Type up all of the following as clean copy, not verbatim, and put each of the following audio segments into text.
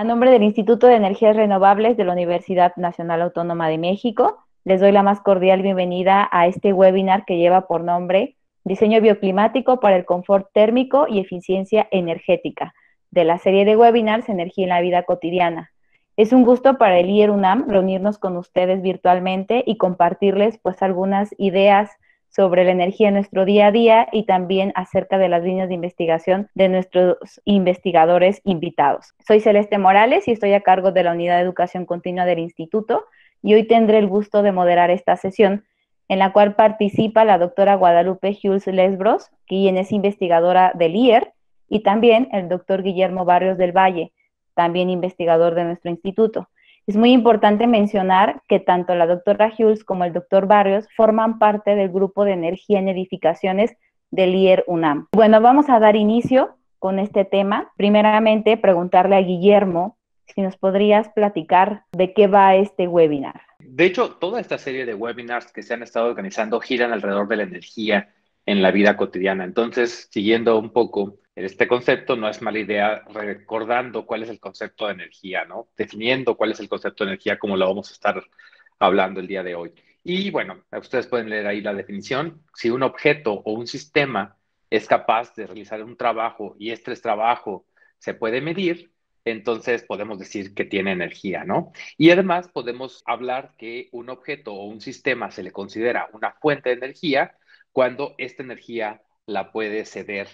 A nombre del Instituto de Energías Renovables de la Universidad Nacional Autónoma de México, les doy la más cordial bienvenida a este webinar que lleva por nombre Diseño bioclimático para el confort térmico y eficiencia energética, de la serie de webinars Energía en la vida cotidiana. Es un gusto para el IER UNAM reunirnos con ustedes virtualmente y compartirles pues algunas ideas sobre la energía en nuestro día a día y también acerca de las líneas de investigación de nuestros investigadores invitados. Soy Celeste Morales y estoy a cargo de la Unidad de Educación Continua del Instituto y hoy tendré el gusto de moderar esta sesión en la cual participa la doctora Guadalupe Jules Lesbros, quien es investigadora del IER, y también el doctor Guillermo Barrios del Valle, también investigador de nuestro instituto. Es muy importante mencionar que tanto la doctora Jules como el doctor Barrios forman parte del grupo de energía en edificaciones del IER UNAM. Bueno, vamos a dar inicio con este tema. Primeramente, preguntarle a Guillermo si nos podrías platicar de qué va este webinar. De hecho, toda esta serie de webinars que se han estado organizando giran alrededor de la energía en la vida cotidiana. Entonces, siguiendo un poco este concepto, no es mala idea recordando cuál es el concepto de energía, ¿no? Definiendo cuál es el concepto de energía, como lo vamos a estar hablando el día de hoy. Y bueno, ustedes pueden leer ahí la definición. Si un objeto o un sistema es capaz de realizar un trabajo y este trabajo se puede medir, entonces podemos decir que tiene energía, ¿no? Y además podemos hablar que un objeto o un sistema se le considera una fuente de energía cuando esta energía la puede ceder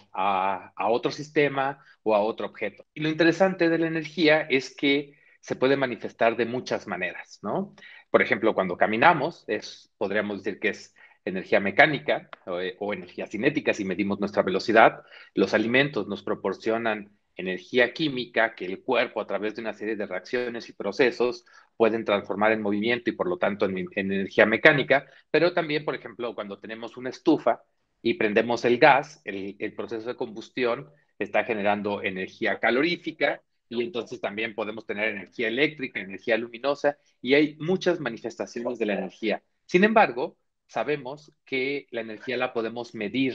a otro sistema o a otro objeto. Y lo interesante de la energía es que se puede manifestar de muchas maneras, ¿no? Por ejemplo, cuando caminamos, podríamos decir que es energía mecánica o energía cinética si medimos nuestra velocidad. Los alimentos nos proporcionan energía química que el cuerpo a través de una serie de reacciones y procesos pueden transformar en movimiento y por lo tanto en energía mecánica, pero también, por ejemplo, cuando tenemos una estufa y prendemos el gas, el proceso de combustión está generando energía calorífica y entonces también podemos tener energía eléctrica, energía luminosa y hay muchas manifestaciones de la energía. Sin embargo, sabemos que la energía la podemos medir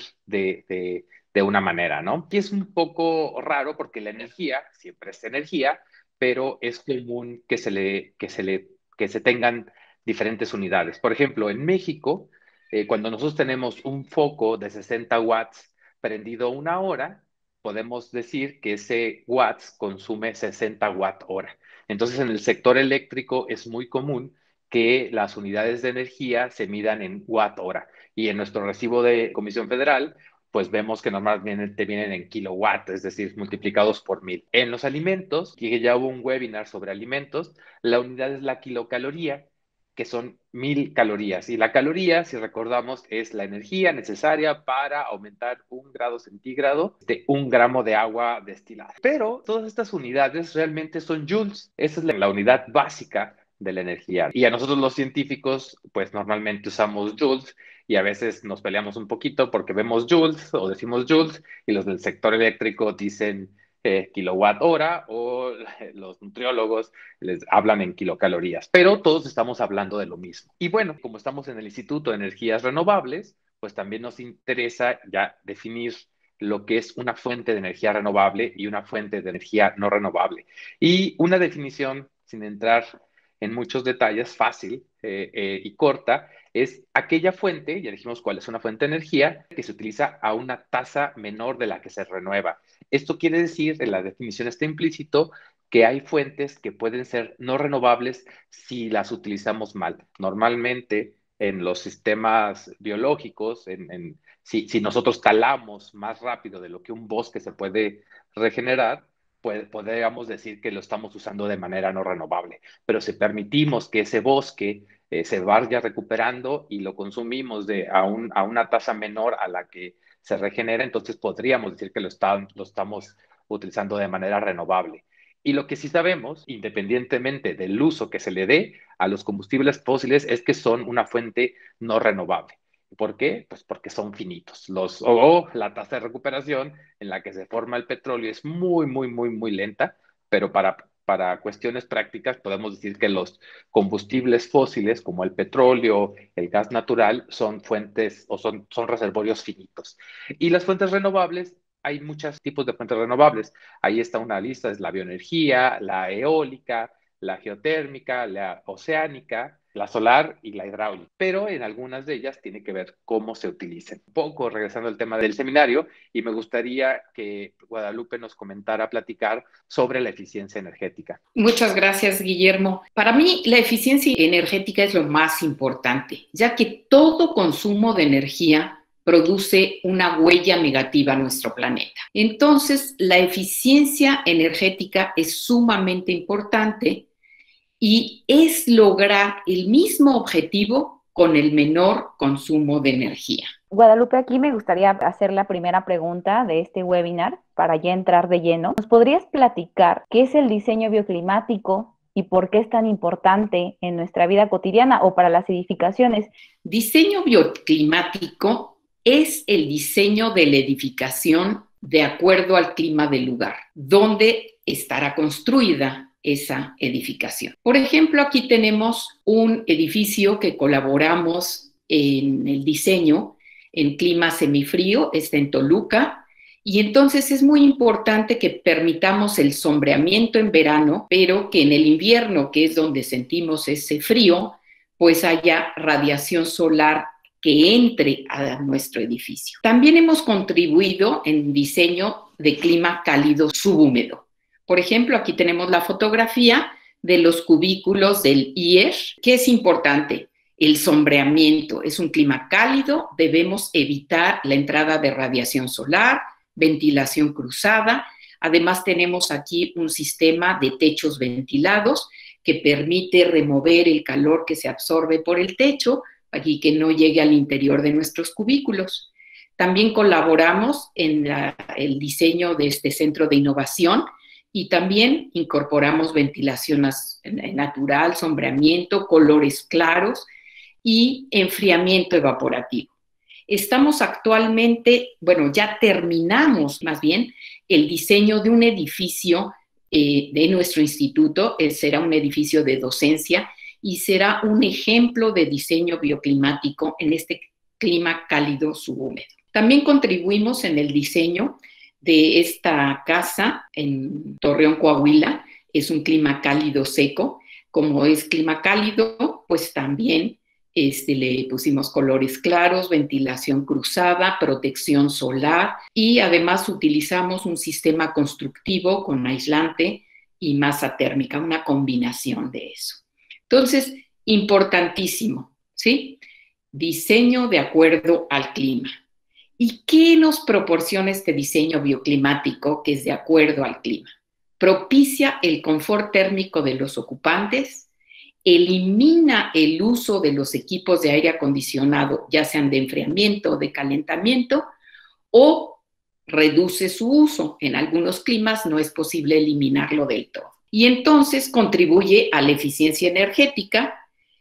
de una manera, ¿no? Y es un poco raro porque la energía siempre es energía, pero es común que se tengan diferentes unidades. Por ejemplo, en México, cuando nosotros tenemos un foco de 60 watts prendido una hora, podemos decir que ese watts consume 60 watt hora. Entonces, en el sector eléctrico es muy común que las unidades de energía se midan en watt hora. Y en nuestro recibo de Comisión Federal, pues vemos que normalmente vienen en kilowatt, es decir, multiplicados por 1000. En los alimentos, que ya hubo un webinar sobre alimentos, la unidad es la kilocaloría, que son 1000 calorías. Y la caloría, si recordamos, es la energía necesaria para aumentar 1 grado centígrado de 1 gramo de agua destilada. Pero todas estas unidades realmente son joules. Esa es la unidad básica de la energía. Y a nosotros los científicos, pues normalmente usamos joules y a veces nos peleamos un poquito porque vemos joules o decimos joules y los del sector eléctrico dicen kilowatt hora o los nutriólogos les hablan en kilocalorías, pero todos estamos hablando de lo mismo. Y bueno, como estamos en el Instituto de Energías Renovables, pues también nos interesa ya definir lo que es una fuente de energía renovable y una fuente de energía no renovable. Y una definición, sin entrar en muchos detalles, fácil y corta, es aquella fuente, ya dijimos cuál es una fuente de energía, que se utiliza a una tasa menor de la que se renueva. Esto quiere decir, en la definición está implícito, que hay fuentes que pueden ser no renovables si las utilizamos mal. Normalmente en los sistemas biológicos, si nosotros talamos más rápido de lo que un bosque se puede regenerar, podríamos decir que lo estamos usando de manera no renovable. Pero si permitimos que ese bosque se vaya recuperando y lo consumimos a una tasa menor a la que se regenera, entonces podríamos decir que lo estamos utilizando de manera renovable. Y lo que sí sabemos, independientemente del uso que se le dé a los combustibles fósiles, es que son una fuente no renovable. ¿Por qué? Pues porque son finitos. O la tasa de recuperación en la que se forma el petróleo es muy, muy, muy, muy lenta, pero para cuestiones prácticas podemos decir que los combustibles fósiles como el petróleo, el gas natural, son fuentes o son reservorios finitos. Y las fuentes renovables hay muchos tipos de fuentes renovables. Ahí está una lista, es la bioenergía, la eólica, la geotérmica, la oceánica, la solar y la hidráulica. Pero en algunas de ellas tiene que ver cómo se utilizan. Un poco regresando al tema del seminario, y me gustaría que Guadalupe nos comentara, platicar sobre la eficiencia energética. Muchas gracias, Guillermo. Para mí, la eficiencia energética es lo más importante, ya que todo consumo de energía produce una huella negativa a nuestro planeta. Entonces, la eficiencia energética es sumamente importante y es lograr el mismo objetivo con el menor consumo de energía. Guadalupe, aquí me gustaría hacer la primera pregunta de este webinar para ya entrar de lleno. ¿Nos podrías platicar qué es el diseño bioclimático y por qué es tan importante en nuestra vida cotidiana o para las edificaciones? Diseño bioclimático es el diseño de la edificación de acuerdo al clima del lugar, donde estará construida esa edificación. Por ejemplo, aquí tenemos un edificio que colaboramos en el diseño en clima semifrío, está en Toluca, y entonces es muy importante que permitamos el sombreamiento en verano, pero que en el invierno, que es donde sentimos ese frío, pues haya radiación solar que entre a nuestro edificio. También hemos contribuido en diseño de clima cálido subhúmedo. Por ejemplo, aquí tenemos la fotografía de los cubículos del IER. ¿Qué es importante? El sombreamiento. Es un clima cálido, debemos evitar la entrada de radiación solar, ventilación cruzada. Además, tenemos aquí un sistema de techos ventilados que permite remover el calor que se absorbe por el techo y que no llegue al interior de nuestros cubículos. También colaboramos en el diseño de este centro de innovación y también incorporamos ventilación natural, sombreamiento, colores claros y enfriamiento evaporativo. Estamos actualmente, ya terminamos más bien el diseño de un edificio de nuestro instituto, será un edificio de docencia y será un ejemplo de diseño bioclimático en este clima cálido subhúmedo. También contribuimos en el diseño de esta casa en Torreón, Coahuila. Es un clima cálido seco. Como es clima cálido, pues también le pusimos colores claros, ventilación cruzada, protección solar y además utilizamos un sistema constructivo con aislante y masa térmica, una combinación de eso. Entonces, importantísimo, ¿sí? Diseño de acuerdo al clima. ¿Y qué nos proporciona este diseño bioclimático que es de acuerdo al clima? Propicia el confort térmico de los ocupantes, elimina el uso de los equipos de aire acondicionado, ya sean de enfriamiento o de calentamiento, o reduce su uso. En algunos climas no es posible eliminarlo del todo. Y entonces contribuye a la eficiencia energética,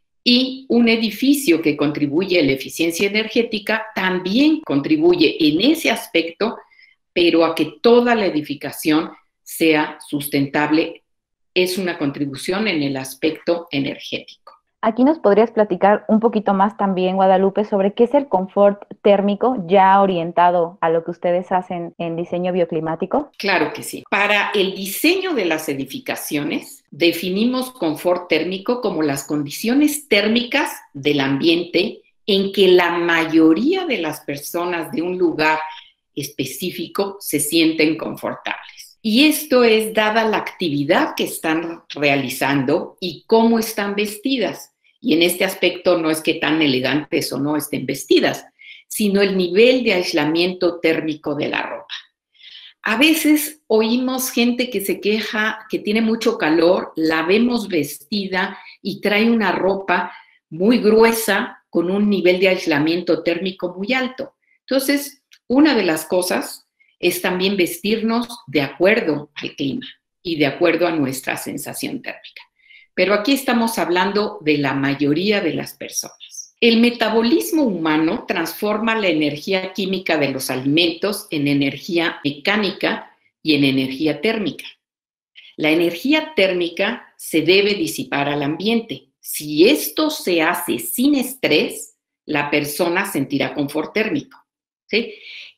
y un edificio que contribuye a la eficiencia energética también contribuye en ese aspecto, pero a que toda la edificación sea sustentable. Es una contribución en el aspecto energético. Aquí nos podrías platicar un poquito más también, Guadalupe, sobre qué es el confort térmico ya orientado a lo que ustedes hacen en diseño bioclimático. Claro que sí. Para el diseño de las edificaciones, definimos confort térmico como las condiciones térmicas del ambiente en que la mayoría de las personas de un lugar específico se sienten confortables. Y esto es dada la actividad que están realizando y cómo están vestidas. Y en este aspecto no es que tan elegantes o no estén vestidas, sino el nivel de aislamiento térmico de la ropa. A veces oímos gente que se queja que tiene mucho calor, la vemos vestida y trae una ropa muy gruesa con un nivel de aislamiento térmico muy alto. Entonces, una de las cosas es también vestirnos de acuerdo al clima y de acuerdo a nuestra sensación térmica. Pero aquí estamos hablando de la mayoría de las personas. El metabolismo humano transforma la energía química de los alimentos en energía mecánica y en energía térmica. La energía térmica se debe disipar al ambiente. Si esto se hace sin estrés, la persona sentirá confort térmico, ¿sí?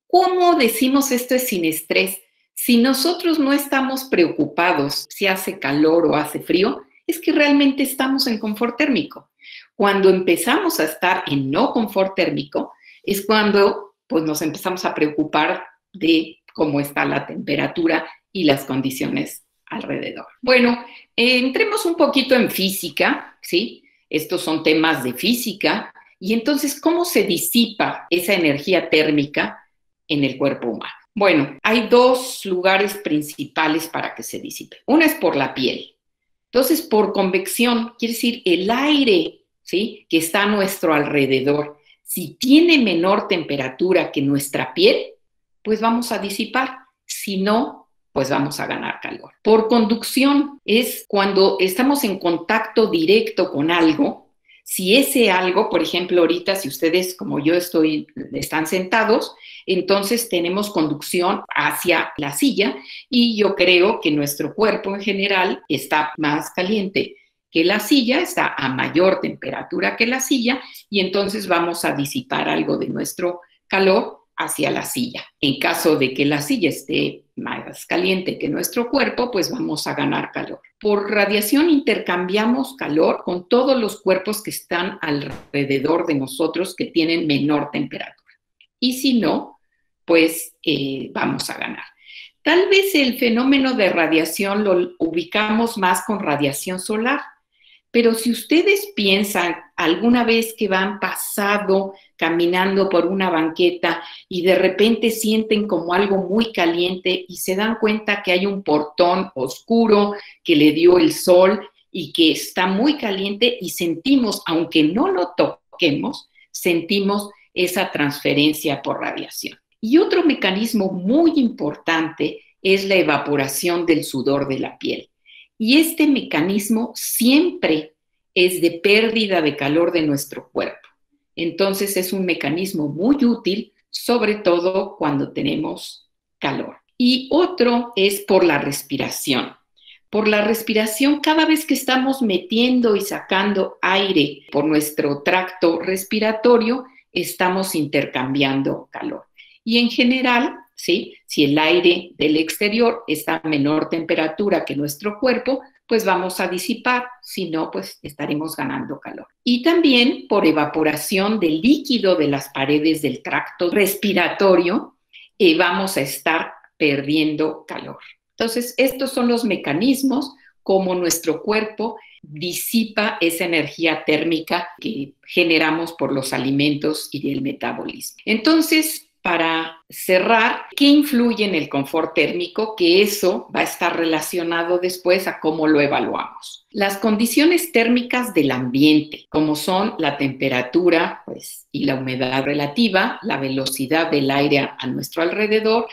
¿Cómo decimos esto es sin estrés? Si nosotros no estamos preocupados si hace calor o hace frío, es que realmente estamos en confort térmico. Cuando empezamos a estar en no confort térmico, es cuando pues, nos empezamos a preocupar de cómo está la temperatura y las condiciones alrededor. Bueno, entremos un poquito en física, ¿sí? Estos son temas de física. Y entonces, ¿cómo se disipa esa energía térmica en el cuerpo humano? Bueno, hay dos lugares principales para que se disipe. Una es por la piel. Entonces, por convección, quiere decir el aire, ¿sí?, que está a nuestro alrededor. Si tiene menor temperatura que nuestra piel, pues vamos a disipar. Si no, pues vamos a ganar calor. Por conducción es cuando estamos en contacto directo con algo. Si ese algo, por ejemplo, ahorita, si ustedes, como yo están sentados, entonces tenemos conducción hacia la silla y yo creo que nuestro cuerpo en general está más caliente que la silla, está a mayor temperatura que la silla y entonces vamos a disipar algo de nuestro calor hacia la silla. En caso de que la silla esté más caliente que nuestro cuerpo, pues vamos a ganar calor. Por radiación intercambiamos calor con todos los cuerpos que están alrededor de nosotros que tienen menor temperatura. Y si no, pues vamos a ganar. Tal vez el fenómeno de radiación lo ubicamos más con radiación solar, pero si ustedes piensan alguna vez que van pasado caminando por una banqueta y de repente sienten como algo muy caliente y se dan cuenta que hay un portón oscuro que le dio el sol y que está muy caliente y sentimos, aunque no lo toquemos, sentimos esa transferencia por radiación. Y otro mecanismo muy importante es la evaporación del sudor de la piel. Y este mecanismo siempre es de pérdida de calor de nuestro cuerpo. Entonces es un mecanismo muy útil, sobre todo cuando tenemos calor. Y otro es por la respiración. Por la respiración, cada vez que estamos metiendo y sacando aire por nuestro tracto respiratorio, estamos intercambiando calor. Y en general, ¿sí?, si el aire del exterior está a menor temperatura que nuestro cuerpo, pues vamos a disipar, si no, pues estaremos ganando calor. Y también por evaporación del líquido de las paredes del tracto respiratorio, vamos a estar perdiendo calor. Entonces, estos son los mecanismos como nuestro cuerpo disipa esa energía térmica que generamos por los alimentos y el metabolismo. Entonces, para cerrar, ¿qué influye en el confort térmico? Que eso va a estar relacionado después a cómo lo evaluamos. Las condiciones térmicas del ambiente, como son la temperatura, pues, y la humedad relativa, la velocidad del aire a nuestro alrededor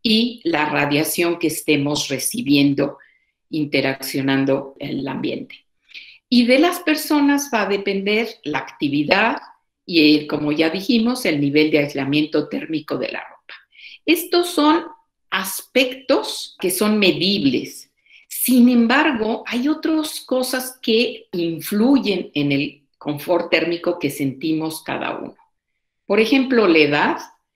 y la radiación que estemos recibiendo, interaccionando en el ambiente. Y de las personas va a depender la actividad, y como ya dijimos, el nivel de aislamiento térmico de la ropa. Estos son aspectos que son medibles. Sin embargo, hay otras cosas que influyen en el confort térmico que sentimos cada uno. Por ejemplo, la edad.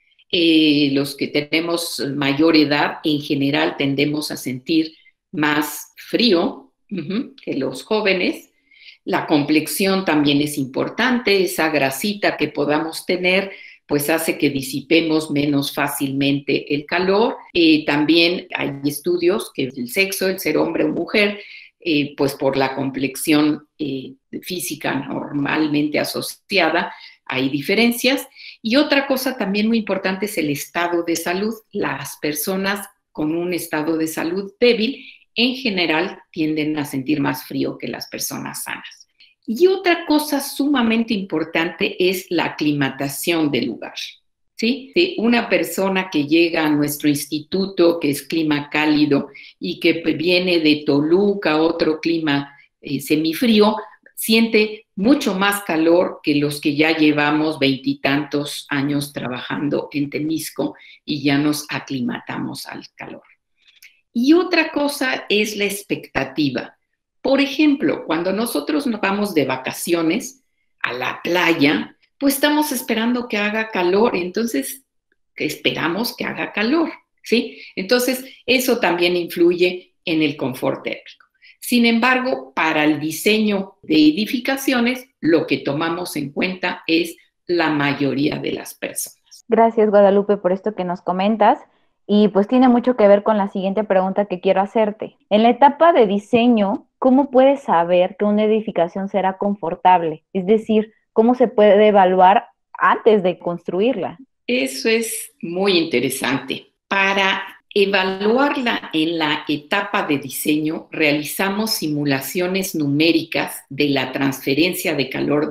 Los que tenemos mayor edad, en general tendemos a sentir más frío que los jóvenes. La complexión también es importante, esa grasita que podamos tener pues hace que disipemos menos fácilmente el calor. También hay estudios que el sexo, el ser hombre o mujer, pues por la complexión física normalmente asociada, hay diferencias. Y otra cosa también muy importante es el estado de salud. Las personas con un estado de salud débil en general tienden a sentir más frío que las personas sanas. Y otra cosa sumamente importante es la aclimatación del lugar, ¿sí? De una persona que llega a nuestro instituto, que es clima cálido, y que viene de Toluca, otro clima semifrío, siente mucho más calor que los que ya llevamos 20 y tantos años trabajando en Temisco y ya nos aclimatamos al calor. Y otra cosa es la expectativa. Por ejemplo, cuando nosotros nos vamos de vacaciones a la playa, pues estamos esperando que haga calor. Entonces, que esperamos que haga calor, ¿sí? Entonces, eso también influye en el confort térmico. Sin embargo, para el diseño de edificaciones, lo que tomamos en cuenta es la mayoría de las personas. Gracias, Guadalupe, por esto que nos comentas. Y pues tiene mucho que ver con la siguiente pregunta que quiero hacerte. En la etapa de diseño, ¿cómo puedes saber que una edificación será confortable? Es decir, ¿cómo se puede evaluar antes de construirla? Eso es muy interesante. Para evaluarla en la etapa de diseño, realizamos simulaciones numéricas de la transferencia de calor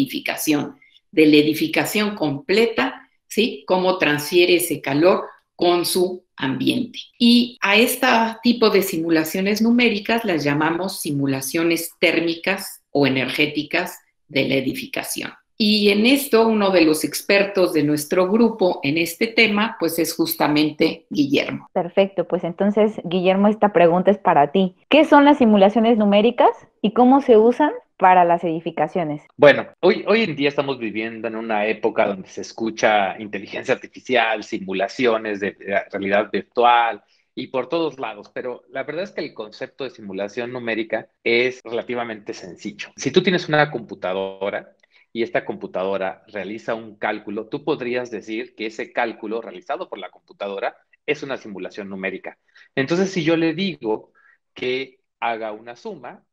de la edificación completa, ¿sí? Cómo transfiere ese calor con su ambiente. Y a este tipo de simulaciones numéricas las llamamos simulaciones térmicas o energéticas de la edificación. Y en esto, uno de los expertos de nuestro grupo en este tema, pues es justamente Guillermo. Perfecto, pues entonces, Guillermo, esta pregunta es para ti. ¿Qué son las simulaciones numéricas y cómo se usan para las edificaciones? Bueno, hoy en día estamos viviendo en una época donde se escucha inteligencia artificial, simulaciones de realidad virtual y por todos lados, pero la verdad es que el concepto de simulación numérica es relativamente sencillo. Si tú tienes una computadora y esta computadora realiza un cálculo, tú podrías decir que ese cálculo realizado por la computadora es una simulación numérica. Entonces, si yo le digo que haga una suma,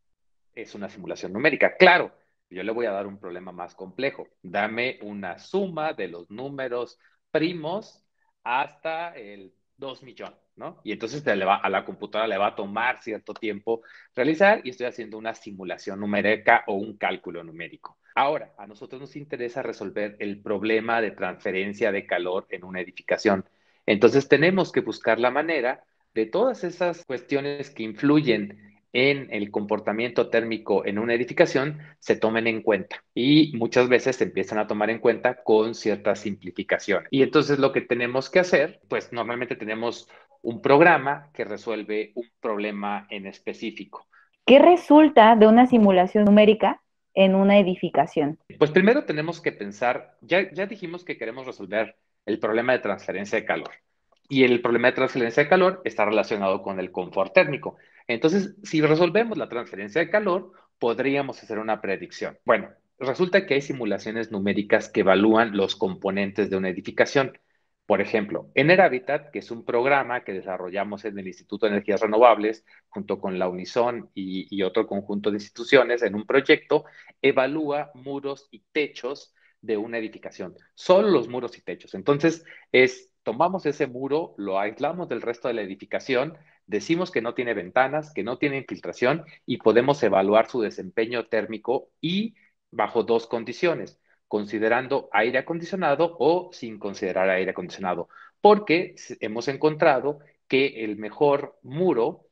es una simulación numérica. Claro, yo le voy a dar un problema más complejo. Dame una suma de los números primos hasta el 2 millones, ¿no? Y entonces a la computadora le va a tomar cierto tiempo realizar y estoy haciendo una simulación numérica o un cálculo numérico. Ahora, a nosotros nos interesa resolver el problema de transferencia de calor en una edificación. Entonces tenemos que buscar la manera de todas esas cuestiones que influyen en el comportamiento térmico en una edificación se tomen en cuenta y muchas veces se empiezan a tomar en cuenta con cierta simplificación. Y entonces lo que tenemos que hacer, pues normalmente tenemos un programa que resuelve un problema en específico. ¿Qué resulta de una simulación numérica en una edificación? Pues primero tenemos que pensar, ya dijimos que queremos resolver el problema de transferencia de calor. Y el problema de transferencia de calor está relacionado con el confort térmico. Entonces, si resolvemos la transferencia de calor, podríamos hacer una predicción. Bueno, resulta que hay simulaciones numéricas que evalúan los componentes de una edificación. Por ejemplo, EnerHabitat, que es un programa que desarrollamos en el Instituto de Energías Renovables, junto con la Unison y otro conjunto de instituciones en un proyecto, evalúa muros y techos de una edificación, solo los muros y techos. Entonces, tomamos ese muro, lo aislamos del resto de la edificación, decimos que no tiene ventanas, que no tiene infiltración y podemos evaluar su desempeño térmico y bajo dos condiciones, considerando aire acondicionado o sin considerar aire acondicionado, porque hemos encontrado que el mejor muro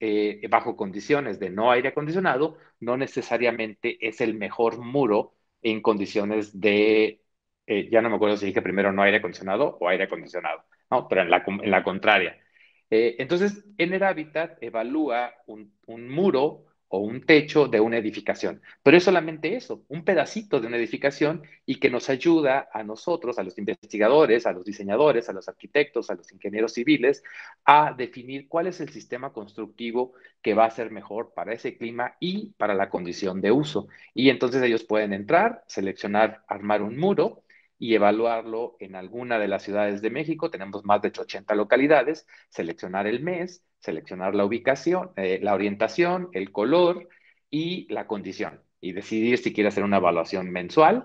bajo condiciones de no aire acondicionado no necesariamente es el mejor muro en condiciones de, ya no me acuerdo si dije primero no aire acondicionado o aire acondicionado, ¿no? Pero en la contraria. Entonces, EnerHabitat evalúa un muro o un techo de una edificación, pero es solamente eso, un pedacito de una edificación y que nos ayuda a nosotros, a los investigadores, a los diseñadores, a los arquitectos, a los ingenieros civiles, a definir cuál es el sistema constructivo que va a ser mejor para ese clima y para la condición de uso. Y entonces ellos pueden entrar, seleccionar, armar un muro y evaluarlo en alguna de las ciudades de México. Tenemos más de 80 localidades, seleccionar el mes, seleccionar la ubicación, la orientación, el color y la condición. Y decidir si quiere hacer una evaluación mensual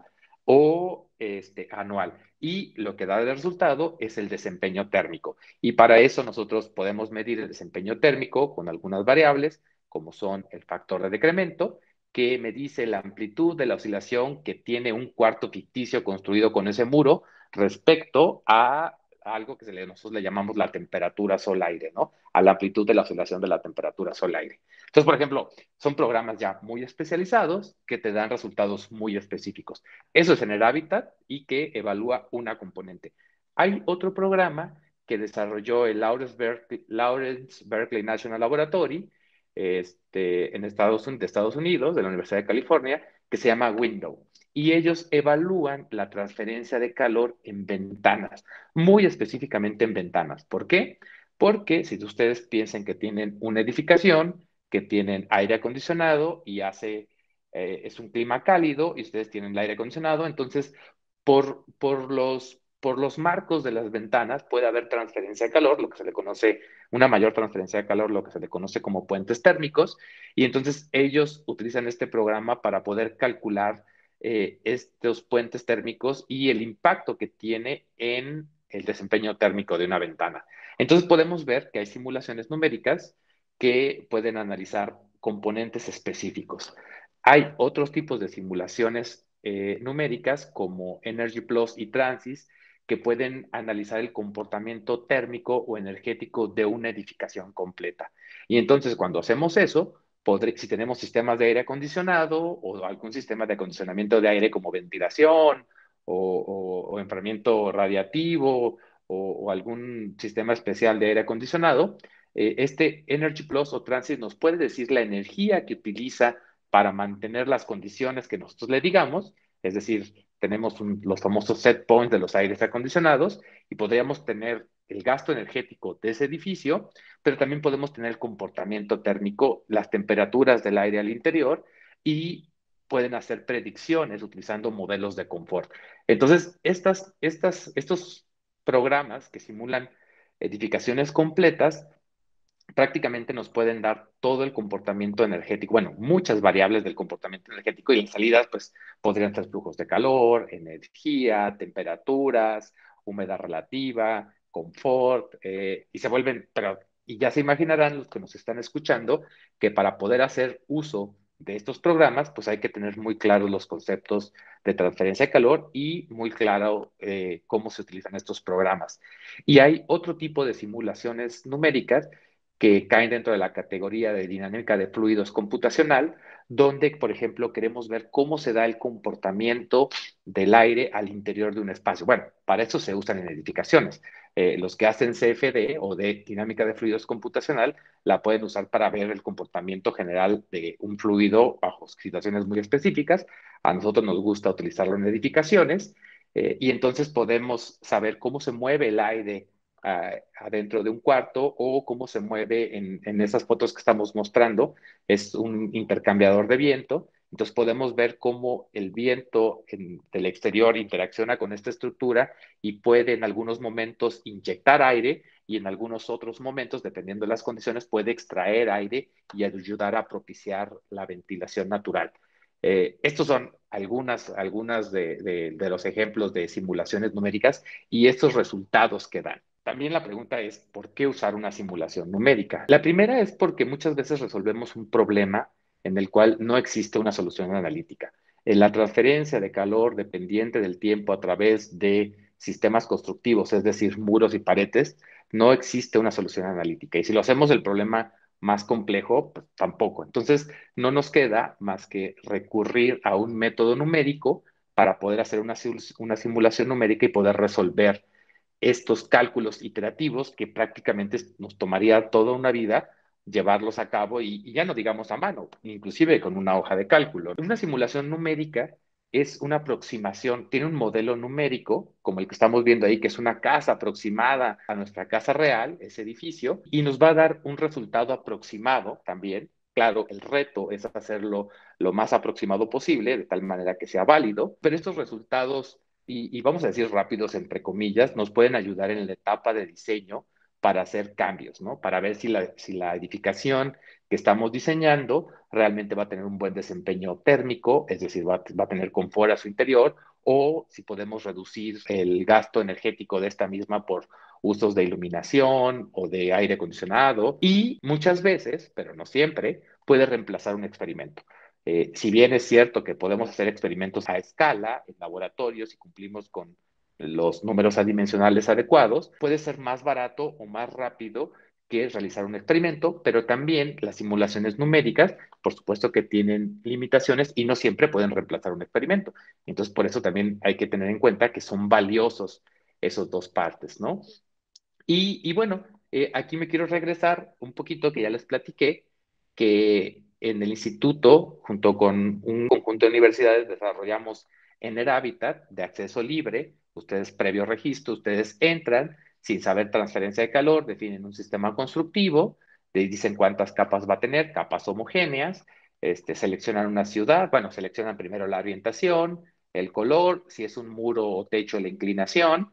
o anual. Y lo que da de resultado es el desempeño térmico. Y para eso nosotros podemos medir el desempeño térmico con algunas variables, como son el factor de decremento, que me dice la amplitud de la oscilación que tiene un cuarto ficticio construido con ese muro respecto a algo que nosotros le llamamos la temperatura sol-aire, ¿no? A la amplitud de la oscilación de la temperatura sol-aire. Entonces, por ejemplo, son programas ya muy especializados que te dan resultados muy específicos. Eso es EnerHabitat y que evalúa una componente. Hay otro programa que desarrolló el Lawrence Berkeley National Laboratory de Estados Unidos, de la Universidad de California, que se llama Window. y ellos evalúan la transferencia de calor en ventanas, muy específicamente en ventanas. ¿Por qué? Porque si ustedes piensan que tienen una edificación, que tienen aire acondicionado y es un clima cálido y ustedes tienen el aire acondicionado, entonces por los marcos de las ventanas puede haber transferencia de calor, lo que se le conoce, una mayor transferencia de calor, lo que se le conoce como puentes térmicos, y entonces ellos utilizan este programa para poder calcular estos puentes térmicos y el impacto que tiene en el desempeño térmico de una ventana. Entonces podemos ver que hay simulaciones numéricas que pueden analizar componentes específicos. Hay otros tipos de simulaciones numéricas como Energy Plus y Transys que pueden analizar el comportamiento térmico o energético de una edificación completa. Y entonces cuando hacemos eso, si tenemos sistemas de aire acondicionado o algún sistema de acondicionamiento de aire como ventilación o enfriamiento radiativo o algún sistema especial de aire acondicionado, este Energy Plus o Transit nos puede decir la energía que utiliza para mantener las condiciones que nosotros le digamos, es decir, tenemos los famosos set points de los aires acondicionados y podríamos tener el gasto energético de ese edificio, pero también podemos tener el comportamiento térmico, las temperaturas del aire al interior y pueden hacer predicciones utilizando modelos de confort. Entonces, estos programas que simulan edificaciones completas prácticamente nos pueden dar todo el comportamiento energético, bueno, muchas variables del comportamiento energético y en salidas, pues podrían ser flujos de calor, energía, temperaturas, humedad relativa, confort, y se vuelven, pero, y ya se imaginarán los que nos están escuchando, que para poder hacer uso de estos programas, pues hay que tener muy claros los conceptos de transferencia de calor y muy claro cómo se utilizan estos programas. Y hay otro tipo de simulaciones numéricas que caen dentro de la categoría de dinámica de fluidos computacional, donde, por ejemplo, queremos ver cómo se da el comportamiento del aire al interior de un espacio. Bueno, para eso se usan en edificaciones. Los que hacen CFD o de dinámica de fluidos computacional la pueden usar para ver el comportamiento general de un fluido bajo situaciones muy específicas. A nosotros nos gusta utilizarlo en edificaciones y entonces podemos saber cómo se mueve el aire adentro de un cuarto o cómo se mueve en esas fotos que estamos mostrando. Es un intercambiador de viento. Entonces podemos ver cómo el viento del exterior interacciona con esta estructura y puede en algunos momentos inyectar aire y en algunos otros momentos, dependiendo de las condiciones, puede extraer aire y ayudar a propiciar la ventilación natural. Estos son algunas de los ejemplos de simulaciones numéricas y estos resultados que dan. También la pregunta es, ¿por qué usar una simulación numérica? La primera es porque muchas veces resolvemos un problema en el cual no existe una solución analítica. En la transferencia de calor dependiente del tiempo a través de sistemas constructivos, es decir, muros y paredes, no existe una solución analítica. Y si lo hacemos el problema más complejo, pues tampoco. Entonces, no nos queda más que recurrir a un método numérico para poder hacer una simulación numérica y poder resolver estos cálculos iterativos que prácticamente nos tomaría toda una vida llevarlos a cabo y ya no digamos a mano, inclusive con una hoja de cálculo. Una simulación numérica es una aproximación, tiene un modelo numérico, como el que estamos viendo ahí, que es una casa aproximada a nuestra casa real, ese edificio, y nos va a dar un resultado aproximado también. Claro, el reto es hacerlo lo más aproximado posible, de tal manera que sea válido, pero estos resultados y vamos a decir rápidos, entre comillas, nos pueden ayudar en la etapa de diseño para hacer cambios, ¿no? Para ver si la edificación que estamos diseñando realmente va a tener un buen desempeño térmico, es decir, va a tener confort a su interior, o si podemos reducir el gasto energético de esta misma por usos de iluminación o de aire acondicionado. Y muchas veces, pero no siempre, puede reemplazar un experimento. Si bien es cierto que podemos hacer experimentos a escala en laboratorios y cumplimos con los números adimensionales adecuados, puede ser más barato o más rápido que realizar un experimento, pero también las simulaciones numéricas, por supuesto que tienen limitaciones y no siempre pueden reemplazar un experimento. Entonces, por eso también hay que tener en cuenta que son valiosos esos dos partes, ¿no? Y bueno, aquí me quiero regresar un poquito, que ya les platiqué, que en el instituto, junto con un conjunto de universidades, desarrollamos Enerhabitat, de acceso libre, ustedes previo registro, ustedes entran sin saber transferencia de calor, definen un sistema constructivo, dicen cuántas capas va a tener, capas homogéneas, seleccionan una ciudad, bueno, seleccionan primero la orientación, el color, si es un muro o techo, la inclinación,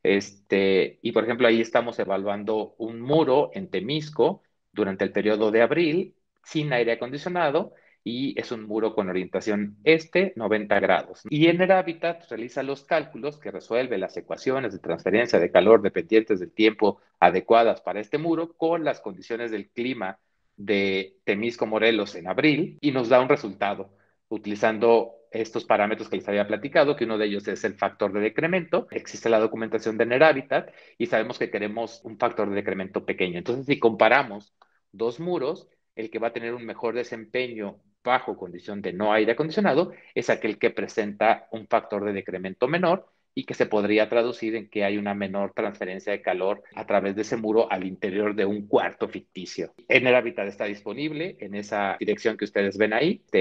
y por ejemplo ahí estamos evaluando un muro en Temisco durante el periodo de abril, sin aire acondicionado, y es un muro con orientación este, 90 grados. Y Enerhabitat realiza los cálculos que resuelve las ecuaciones de transferencia de calor dependientes del tiempo adecuadas para este muro con las condiciones del clima de Temisco, Morelos en abril y nos da un resultado utilizando estos parámetros que les había platicado, que uno de ellos es el factor de decremento. Existe la documentación de Enerhabitat y sabemos que queremos un factor de decremento pequeño. Entonces, si comparamos dos muros, el que va a tener un mejor desempeño bajo condición de no aire acondicionado es aquel que presenta un factor de decremento menor y que se podría traducir en que hay una menor transferencia de calor a través de ese muro al interior de un cuarto ficticio. Enerhabitat está disponible en esa dirección que ustedes ven ahí, de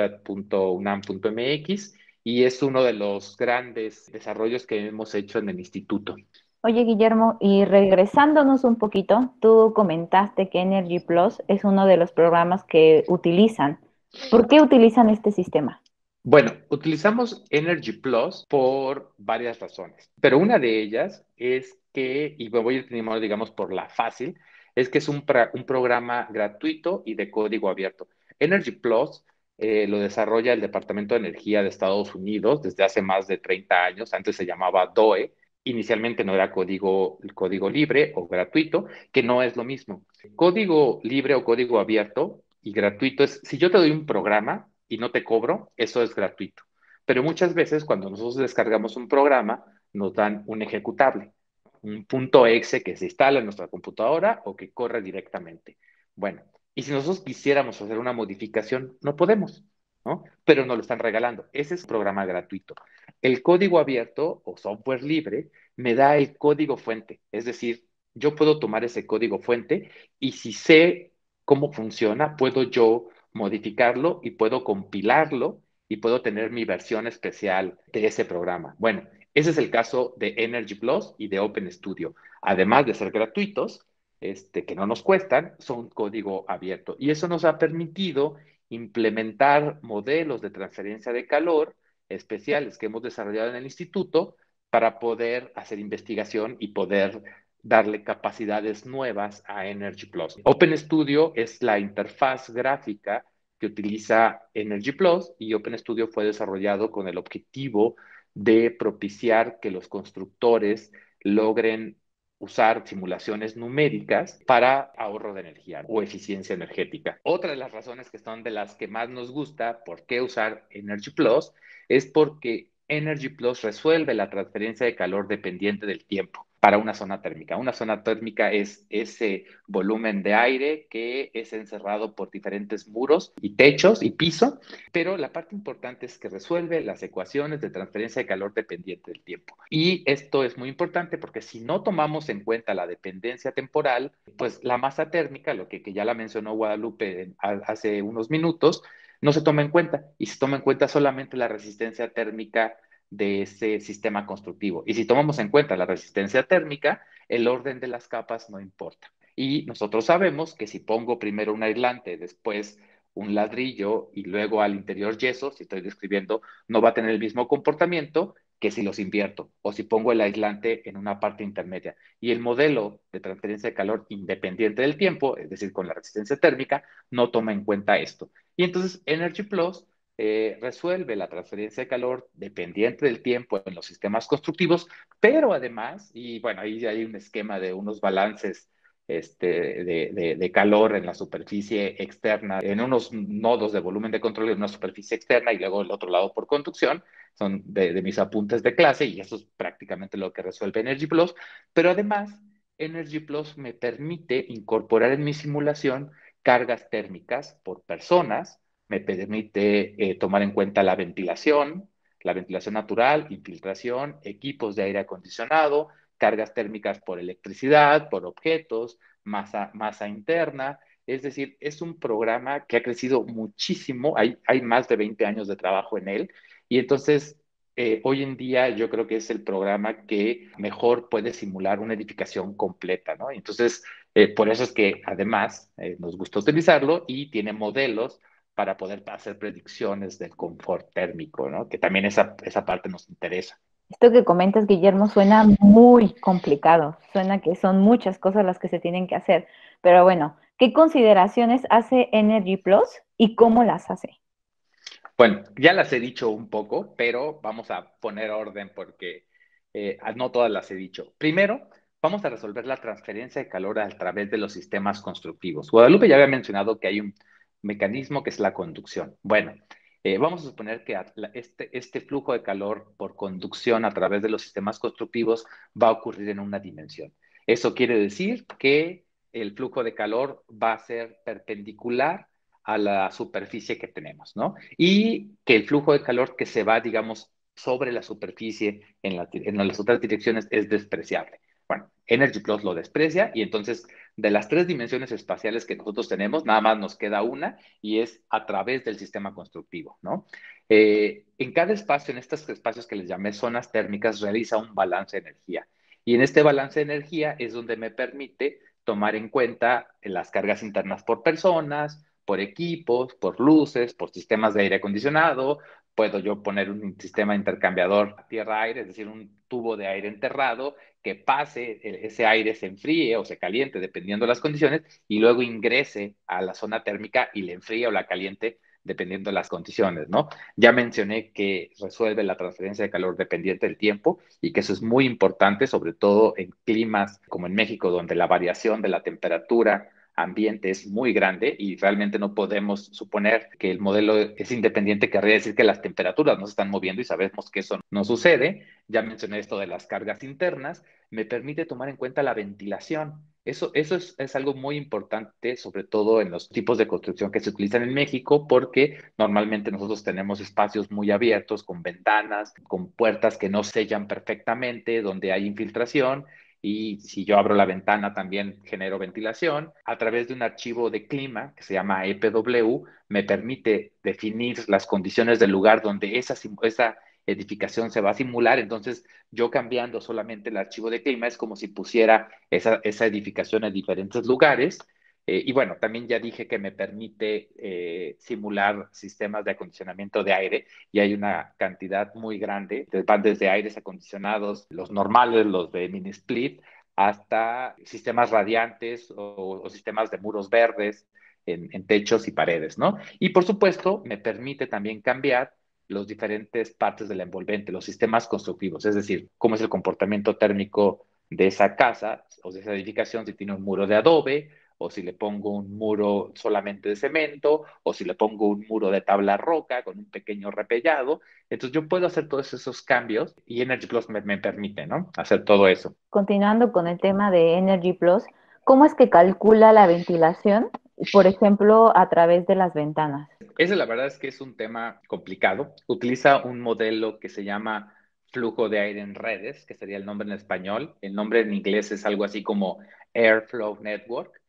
enerhabitat.unam.mx, y es uno de los grandes desarrollos que hemos hecho en el instituto. Oye, Guillermo, y regresándonos un poquito, tú comentaste que Energy Plus es uno de los programas que utilizan. ¿Por qué utilizan este sistema? Bueno, utilizamos Energy Plus por varias razones, pero una de ellas es que, y me voy a ir primero, digamos, por la fácil, es que es un programa gratuito y de código abierto. Energy Plus lo desarrolla el Departamento de Energía de Estados Unidos desde hace más de 30 años, antes se llamaba DOE, inicialmente no era código libre o gratuito, que no es lo mismo. Código libre o código abierto y gratuito es, si yo te doy un programa y no te cobro, eso es gratuito. Pero muchas veces cuando nosotros descargamos un programa, nos dan un ejecutable, un punto exe que se instala en nuestra computadora o que corre directamente. Bueno, y si nosotros quisiéramos hacer una modificación, no podemos, ¿no? Pero nos lo están regalando. Ese es un programa gratuito. El código abierto o software libre me da el código fuente, es decir, yo puedo tomar ese código fuente y si sé cómo funciona, puedo yo modificarlo y puedo compilarlo y puedo tener mi versión especial de ese programa. Bueno, ese es el caso de Energy Plus y de Open Studio. Además de ser gratuitos, que no nos cuestan, son código abierto. Y eso nos ha permitido implementar modelos de transferencia de calor especiales que hemos desarrollado en el instituto para poder hacer investigación y poder darle capacidades nuevas a Energy Plus. Open Studio es la interfaz gráfica que utiliza Energy Plus y Open Studio fue desarrollado con el objetivo de propiciar que los constructores logren usar simulaciones numéricas para ahorro de energía o eficiencia energética. Otra de las razones que son de las que más nos gusta, por qué usar Energy Plus, es porque Energy Plus resuelve la transferencia de calor dependiente del tiempo para una zona térmica. Una zona térmica es ese volumen de aire que es encerrado por diferentes muros y techos y piso, pero la parte importante es que resuelve las ecuaciones de transferencia de calor dependiente del tiempo. Y esto es muy importante porque si no tomamos en cuenta la dependencia temporal, pues la masa térmica, lo que ya la mencionó Guadalupe hace unos minutos, no se toma en cuenta y se toma en cuenta solamente la resistencia térmica de ese sistema constructivo. Y si tomamos en cuenta la resistencia térmica, el orden de las capas no importa. Y nosotros sabemos que si pongo primero un aislante, después un ladrillo y luego al interior yeso, si estoy describiendo, no va a tener el mismo comportamiento que si los invierto o si pongo el aislante en una parte intermedia. Y el modelo de transferencia de calor independiente del tiempo, es decir, con la resistencia térmica, no toma en cuenta esto. Y entonces Energy Plus resuelve la transferencia de calor dependiente del tiempo en los sistemas constructivos, pero además, y bueno, ahí hay un esquema de unos balances de calor en la superficie externa, en unos nodos de volumen de control en una superficie externa y luego el otro lado por conducción, son de mis apuntes de clase y eso es prácticamente lo que resuelve Energy Plus, pero además Energy Plus me permite incorporar en mi simulación cargas térmicas por personas, me permite tomar en cuenta la ventilación natural, infiltración, equipos de aire acondicionado, cargas térmicas por electricidad, por objetos, masa interna. Es decir, es un programa que ha crecido muchísimo, hay más de 20 años de trabajo en él y entonces Hoy en día yo creo que es el programa que mejor puede simular una edificación completa, ¿no? Entonces, por eso es que además nos gusta utilizarlo y tiene modelos para poder hacer predicciones del confort térmico, ¿no? Que también esa parte nos interesa. Esto que comentas, Guillermo, suena muy complicado. Suena que son muchas cosas las que se tienen que hacer. Pero bueno, ¿qué consideraciones hace Energy Plus y cómo las hace? Bueno, ya las he dicho un poco, pero vamos a poner orden porque no todas las he dicho. Primero, vamos a resolver la transferencia de calor a través de los sistemas constructivos. Guadalupe ya había mencionado que hay un mecanismo que es la conducción. Bueno, vamos a suponer que este flujo de calor por conducción a través de los sistemas constructivos va a ocurrir en una dimensión. Eso quiere decir que el flujo de calor va a ser perpendicular a la superficie que tenemos, ¿no? Y que el flujo de calor que se va, digamos, sobre la superficie en las otras direcciones es despreciable. Bueno, Energy Plus lo desprecia y entonces de las tres dimensiones espaciales que nosotros tenemos, nada más nos queda una y es a través del sistema constructivo, ¿no? En cada espacio, en estos espacios que les llamé zonas térmicas, realiza un balance de energía. Y en este balance de energía es donde me permite tomar en cuenta las cargas internas por personas, por equipos, por luces, por sistemas de aire acondicionado. Puedo yo poner un sistema intercambiador tierra-aire, es decir, un tubo de aire enterrado que pase, ese aire se enfríe o se caliente dependiendo de las condiciones y luego ingrese a la zona térmica y le enfríe o la caliente dependiendo de las condiciones, ¿no? Ya mencioné que resuelve la transferencia de calor dependiente del tiempo y que eso es muy importante, sobre todo en climas como en México, donde la variación de la temperatura ambiente es muy grande y realmente no podemos suponer que el modelo es independiente, querría decir que las temperaturas no se están moviendo y sabemos que eso no sucede. Ya mencioné esto de las cargas internas, me permite tomar en cuenta la ventilación. Eso es algo muy importante, sobre todo en los tipos de construcción que se utilizan en México, porque normalmente nosotros tenemos espacios muy abiertos, con ventanas, con puertas que no sellan perfectamente, donde hay infiltración. Y si yo abro la ventana también genero ventilación. A través de un archivo de clima que se llama EPW, me permite definir las condiciones del lugar donde esa edificación se va a simular. Entonces, yo cambiando solamente el archivo de clima es como si pusiera esa edificación en diferentes lugares. Y bueno, también ya dije que me permite simular sistemas de acondicionamiento de aire y hay una cantidad muy grande, van desde aires acondicionados, los normales, los de mini split, hasta sistemas radiantes o sistemas de muros verdes en techos y paredes, ¿no? Y por supuesto, me permite también cambiar los diferentes partes del envolvente, los sistemas constructivos, es decir, cómo es el comportamiento térmico de esa casa o de esa edificación, si tiene un muro de adobe, o si le pongo un muro solamente de cemento, o si le pongo un muro de tabla roca con un pequeño repellado. Entonces yo puedo hacer todos esos cambios y Energy Plus me permite, ¿no? Hacer todo eso. Continuando con el tema de Energy Plus, ¿cómo es que calcula la ventilación, por ejemplo, a través de las ventanas? Ese la verdad es que es un tema complicado. Utiliza un modelo que se llama flujo de aire en redes, que sería el nombre en español. El nombre en inglés es algo así como Airflow Network.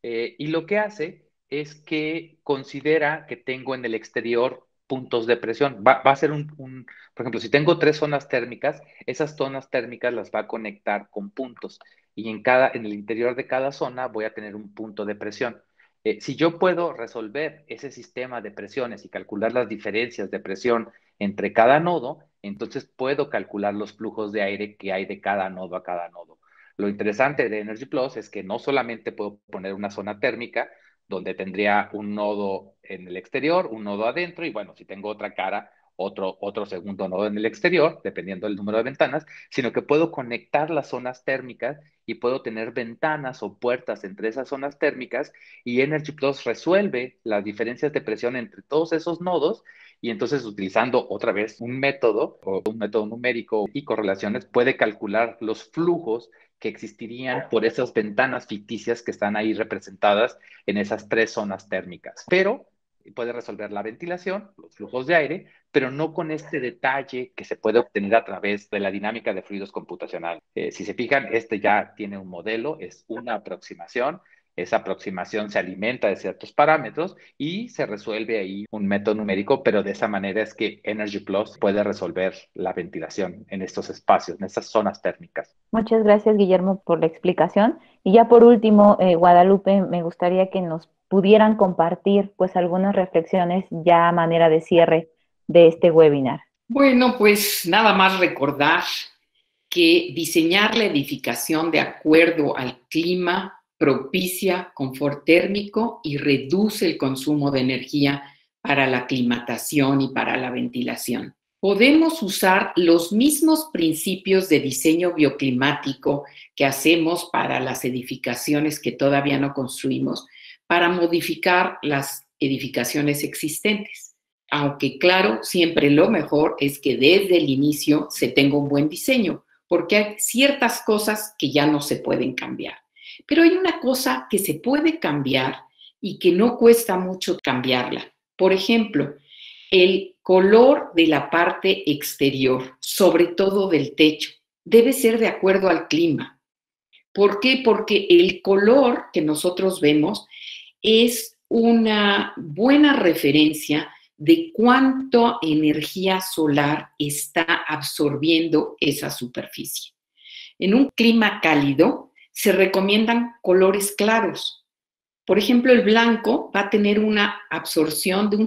Y lo que hace es que considera que tengo en el exterior puntos de presión. Va a ser por ejemplo, si tengo tres zonas térmicas, esas zonas térmicas las va a conectar con puntos. Y en el interior de cada zona voy a tener un punto de presión. Si yo puedo resolver ese sistema de presiones y calcular las diferencias de presión entre cada nodo, entonces puedo calcular los flujos de aire que hay de cada nodo a cada nodo. Lo interesante de Energy Plus es que no solamente puedo poner una zona térmica donde tendría un nodo en el exterior, un nodo adentro y bueno, si tengo otra cara, otro segundo nodo en el exterior, dependiendo del número de ventanas, sino que puedo conectar las zonas térmicas y puedo tener ventanas o puertas entre esas zonas térmicas y Energy Plus resuelve las diferencias de presión entre todos esos nodos y entonces utilizando otra vez un método o un método numérico y correlaciones puede calcular los flujos que existirían por esas ventanas ficticias que están ahí representadas en esas tres zonas térmicas. Pero puede resolver la ventilación, los flujos de aire, pero no con este detalle que se puede obtener a través de la dinámica de fluidos computacional. Si se fijan, este ya tiene un modelo, es una aproximación esa aproximación se alimenta de ciertos parámetros y se resuelve ahí un método numérico, pero de esa manera es que Energy Plus puede resolver la ventilación en estos espacios, en estas zonas térmicas. Muchas gracias, Guillermo, por la explicación. Y ya por último, Guadalupe, me gustaría que nos pudieran compartir pues algunas reflexiones ya a manera de cierre de este webinar. Bueno, pues nada más recordar que diseñar la edificación de acuerdo al clima propicia confort térmico y reduce el consumo de energía para la aclimatación y para la ventilación. Podemos usar los mismos principios de diseño bioclimático que hacemos para las edificaciones que todavía no construimos para modificar las edificaciones existentes. Aunque claro, siempre lo mejor es que desde el inicio se tenga un buen diseño, porque hay ciertas cosas que ya no se pueden cambiar. Pero hay una cosa que se puede cambiar y que no cuesta mucho cambiarla. Por ejemplo, el color de la parte exterior, sobre todo del techo, debe ser de acuerdo al clima. ¿Por qué? Porque el color que nosotros vemos es una buena referencia de cuánta energía solar está absorbiendo esa superficie. En un clima cálido se recomiendan colores claros. Por ejemplo, el blanco va a tener una absorción de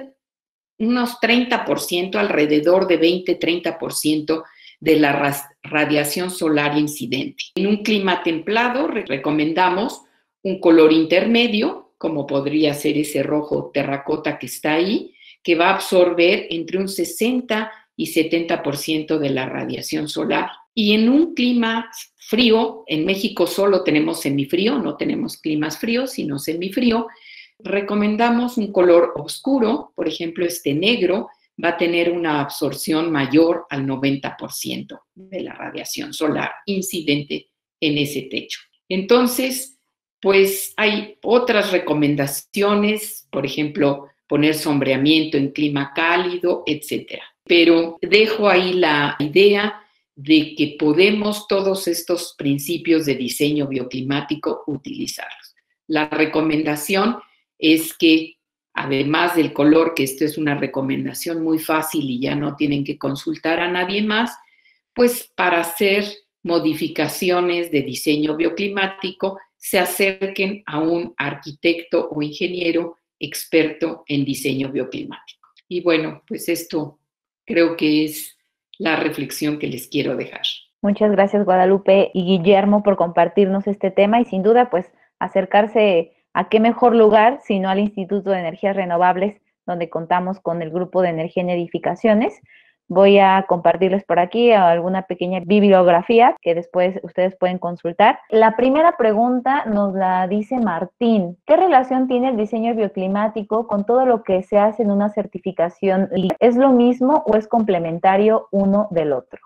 unos 30%, alrededor de 20-30% de la radiación solar incidente. En un clima templado recomendamos un color intermedio, como podría ser ese rojo terracota que está ahí, que va a absorber entre un 60 y 70% de la radiación solar. Y en un clima frío, en México solo tenemos semifrío, no tenemos climas fríos, sino semifrío, recomendamos un color oscuro, por ejemplo, este negro va a tener una absorción mayor al 90% de la radiación solar incidente en ese techo. Entonces, pues hay otras recomendaciones, por ejemplo, poner sombreamiento en clima cálido, etcétera. Pero dejo ahí la idea de que podemos todos estos principios de diseño bioclimático utilizarlos. La recomendación es que, además del color, que esto es una recomendación muy fácil y ya no tienen que consultar a nadie más, pues para hacer modificaciones de diseño bioclimático se acerquen a un arquitecto o ingeniero experto en diseño bioclimático. Y bueno, pues esto creo que es la reflexión que les quiero dejar. Muchas gracias, Guadalupe y Guillermo, por compartirnos este tema y sin duda, pues, acercarse a qué mejor lugar sino al Instituto de Energías Renovables, donde contamos con el Grupo de Energía en Edificaciones. Voy a compartirles por aquí alguna pequeña bibliografía que después ustedes pueden consultar. La primera pregunta nos la dice Martín. ¿Qué relación tiene el diseño bioclimático con todo lo que se hace en una certificación LEED? ¿Es lo mismo o es complementario uno del otro?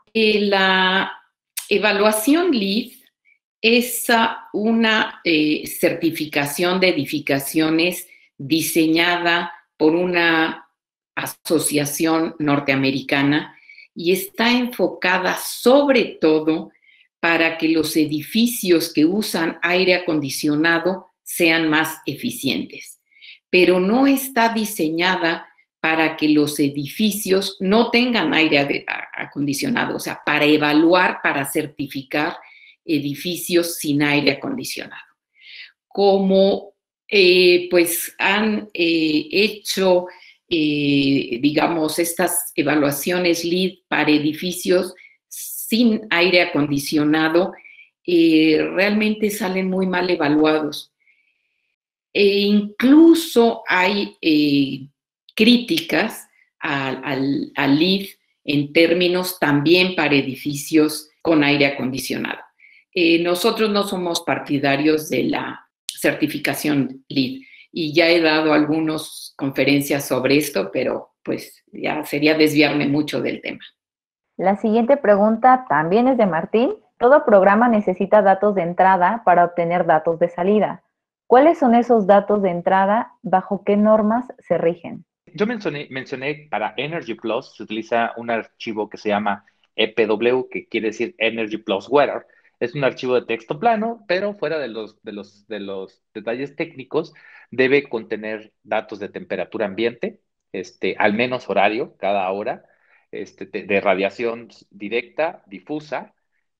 La evaluación LEED es una certificación de edificaciones diseñada por una asociación norteamericana y está enfocada sobre todo para que los edificios que usan aire acondicionado sean más eficientes, pero no está diseñada para que los edificios no tengan aire acondicionado, o sea, para evaluar, para certificar edificios sin aire acondicionado. Como pues han hecho digamos, estas evaluaciones LEED para edificios sin aire acondicionado, realmente salen muy mal evaluados. Incluso hay críticas al LEED en términos también para edificios con aire acondicionado. Nosotros no somos partidarios de la certificación LEED y ya he dado algunas conferencias sobre esto, pero pues ya sería desviarme mucho del tema. La siguiente pregunta también es de Martín. Todo programa necesita datos de entrada para obtener datos de salida. ¿Cuáles son esos datos de entrada? ¿Bajo qué normas se rigen? Yo mencioné para Energy Plus se utiliza un archivo que se llama EPW, que quiere decir Energy Plus Weather. Es un archivo de texto plano, pero fuera de los detalles técnicos, debe contener datos de temperatura ambiente, al menos horario, cada hora, de radiación directa, difusa,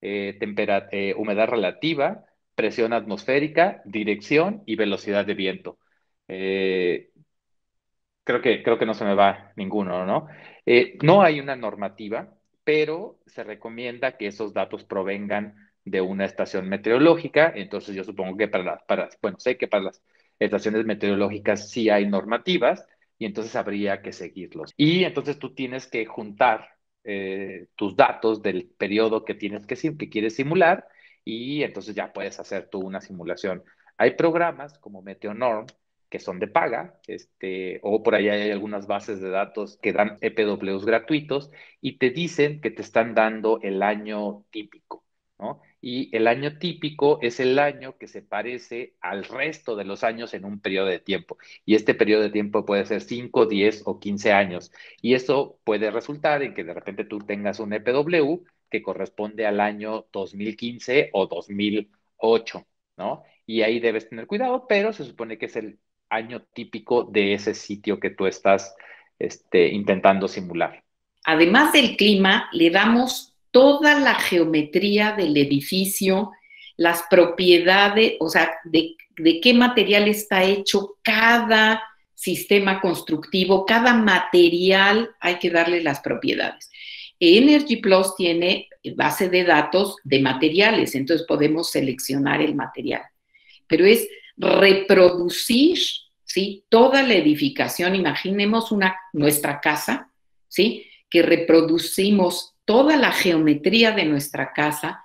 humedad relativa, presión atmosférica, dirección y velocidad de viento. Eh, creo que no se me va ninguno, ¿no? No hay una normativa, pero se recomienda que esos datos provengan de una estación meteorológica. Entonces yo supongo que bueno, sé que para las estaciones meteorológicas sí hay normativas y entonces habría que seguirlos. Y entonces tú tienes que juntar tus datos del periodo que quieres simular y entonces ya puedes hacer tú una simulación. Hay programas como Meteonorm que son de paga, o por ahí hay algunas bases de datos que dan EPWs gratuitos y te dicen que te están dando el año típico, ¿no? Y el año típico es el año que se parece al resto de los años en un periodo de tiempo. Y este periodo de tiempo puede ser 5, 10 o 15 años. Y eso puede resultar en que de repente tú tengas un EPW que corresponde al año 2015 o 2008, ¿no? Y ahí debes tener cuidado, pero se supone que es el año típico de ese sitio que tú estás intentando simular. Además del clima, le damos toda la geometría del edificio, las propiedades, o sea, de qué material está hecho cada sistema constructivo, cada material hay que darle las propiedades. Energy Plus tiene base de datos de materiales, entonces podemos seleccionar el material, pero es reproducir, ¿sí? Toda la edificación, imaginemos nuestra casa, ¿sí? Que reproducimos toda la geometría de nuestra casa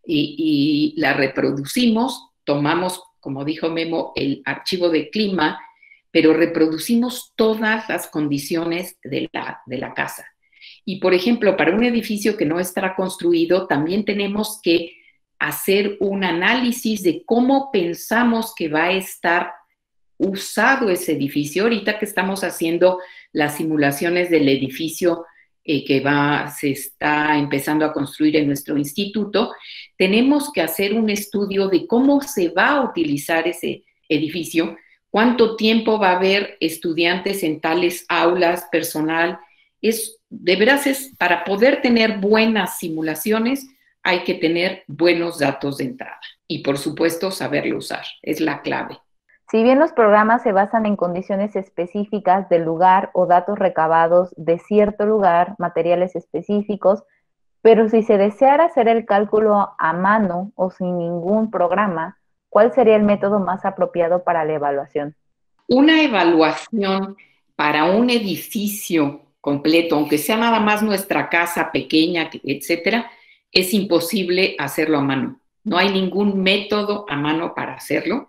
y la reproducimos, tomamos, como dijo Memo, el archivo de clima, pero reproducimos todas las condiciones de la casa. Y, por ejemplo, para un edificio que no estará construido, también tenemos que hacer un análisis de cómo pensamos que va a estar usado ese edificio. Ahorita que estamos haciendo las simulaciones del edificio se está empezando a construir en nuestro instituto, tenemos que hacer un estudio de cómo se va a utilizar ese edificio, cuánto tiempo va a haber estudiantes en tales aulas, personal. De veras es para poder tener buenas simulaciones, hay que tener buenos datos de entrada y, por supuesto, saberlo usar. Es la clave. Si bien los programas se basan en condiciones específicas del lugar o datos recabados de cierto lugar, materiales específicos, pero si se deseara hacer el cálculo a mano o sin ningún programa, ¿cuál sería el método más apropiado para la evaluación? Una evaluación para un edificio completo, aunque sea nada más nuestra casa pequeña, etcétera, es imposible hacerlo a mano. No hay ningún método a mano para hacerlo.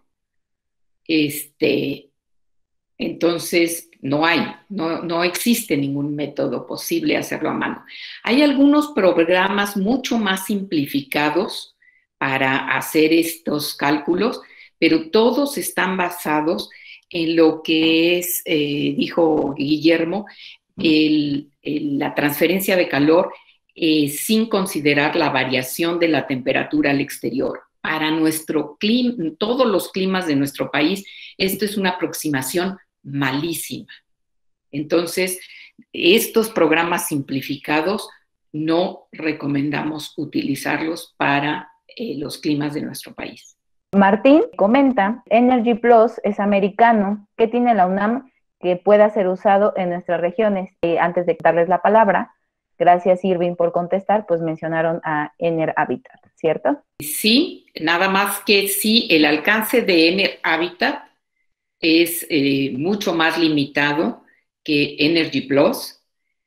Entonces, no existe ningún método posible hacerlo a mano. Hay algunos programas mucho más simplificados para hacer estos cálculos, pero todos están basados en lo que es, dijo Guillermo, la transferencia de calor sin considerar la variación de la temperatura al exterior. Para nuestro clima, todos los climas de nuestro país, esto es una aproximación malísima. Entonces, estos programas simplificados no recomendamos utilizarlos para los climas de nuestro país. Martín comenta, Energy Plus es americano. ¿Qué tiene la UNAM que pueda ser usado en nuestras regiones? Antes de darles la palabra, gracias Irving por contestar, pues mencionaron a Ener Habitat, ¿cierto? Sí, nada más que sí, el alcance de Ener Habitat es mucho más limitado que Energy Plus.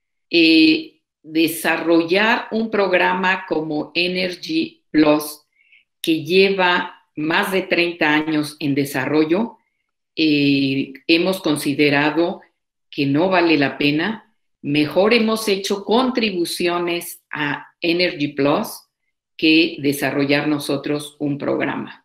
Desarrollar un programa como Energy Plus que lleva más de 30 años en desarrollo, hemos considerado que no vale la pena. Mejor hemos hecho contribuciones a Energy Plus que desarrollar nosotros un programa.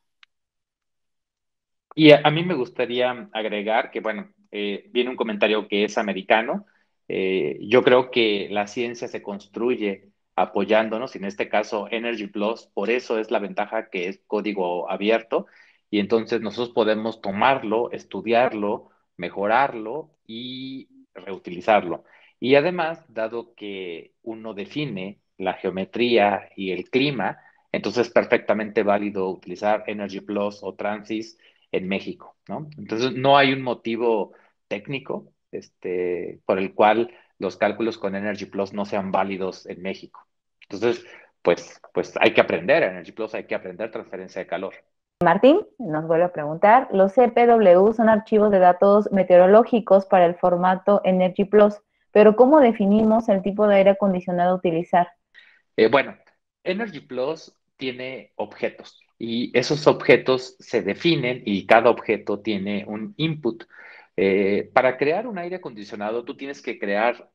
Y a mí me gustaría agregar que, bueno, viene un comentario que es americano. Yo creo que la ciencia se construye apoyándonos, y en este caso Energy Plus, por eso es la ventaja que es código abierto, y entonces nosotros podemos tomarlo, estudiarlo, mejorarlo y reutilizarlo. Y además, dado que uno define la geometría y el clima, entonces es perfectamente válido utilizar Energy Plus o Transys en México, ¿no? Entonces no hay un motivo técnico por el cual los cálculos con Energy Plus no sean válidos en México. Entonces, pues hay que aprender Energy Plus, hay que aprender transferencia de calor. Martín nos vuelve a preguntar, los CPW son archivos de datos meteorológicos para el formato Energy Plus, pero ¿cómo definimos el tipo de aire acondicionado a utilizar? Bueno, Energy Plus tiene objetos y esos objetos se definen y cada objeto tiene un input. Para crear un aire acondicionado, tú tienes que crear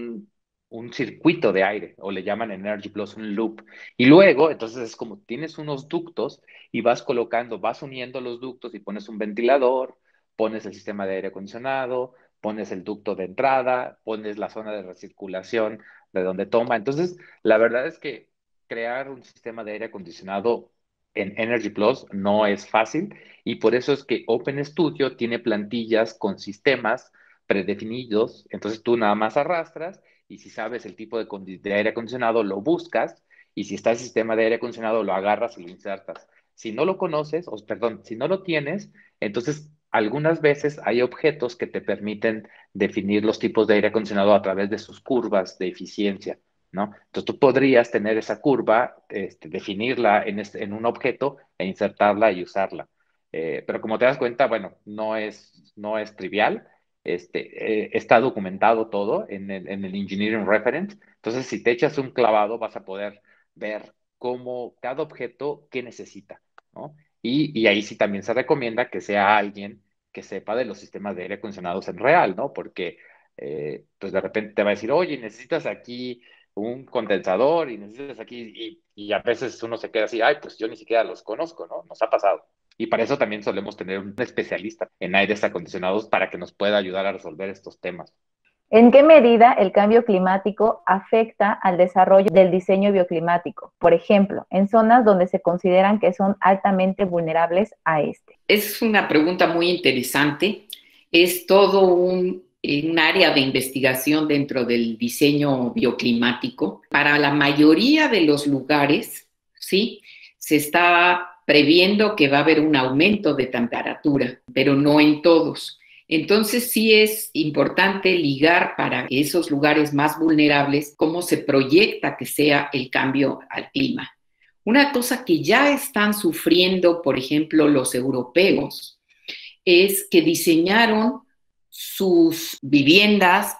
un circuito de aire, o le llaman Energy Plus un loop. Y luego, entonces es como tienes unos ductos y vas colocando, vas uniendo los ductos y pones un ventilador, pones el sistema de aire acondicionado, pones el ducto de entrada, pones la zona de recirculación de donde toma. Entonces, la verdad es que crear un sistema de aire acondicionado en Energy Plus no es fácil, y por eso es que OpenStudio tiene plantillas con sistemas predefinidos. Entonces tú nada más arrastras, y si sabes el tipo de aire acondicionado lo buscas, y si está el sistema de aire acondicionado lo agarras y lo insertas. Si no lo conoces, o perdón, si no lo tienes, entonces algunas veces hay objetos que te permiten definir los tipos de aire acondicionado a través de sus curvas de eficiencia, ¿no? Entonces tú podrías tener esa curva, definirla en un objeto e insertarla y usarla. Pero como te das cuenta, bueno, no es trivial. Está documentado todo en el Engineering Reference. Entonces, si te echas un clavado, vas a poder ver cómo cada objeto qué necesita, ¿no? Y ahí sí también se recomienda que sea alguien que sepa de los sistemas de aire acondicionados en real, ¿no? Porque pues de repente te va a decir, oye, necesitas aquí un condensador y necesitas aquí, y a veces uno se queda así, ay, pues yo ni siquiera los conozco, ¿no? Nos ha pasado. Y para eso también solemos tener un especialista en aires acondicionados para que nos pueda ayudar a resolver estos temas. ¿En qué medida el cambio climático afecta al desarrollo del diseño bioclimático? Por ejemplo, en zonas donde se consideran que son altamente vulnerables a este. Es una pregunta muy interesante. Es todo un área de investigación dentro del diseño bioclimático. Para la mayoría de los lugares, ¿sí?, se está previendo que va a haber un aumento de temperatura, pero no en todos. Entonces sí es importante ligar para esos lugares más vulnerables cómo se proyecta que sea el cambio al clima. Una cosa que ya están sufriendo, por ejemplo, los europeos, es que diseñaron sus viviendas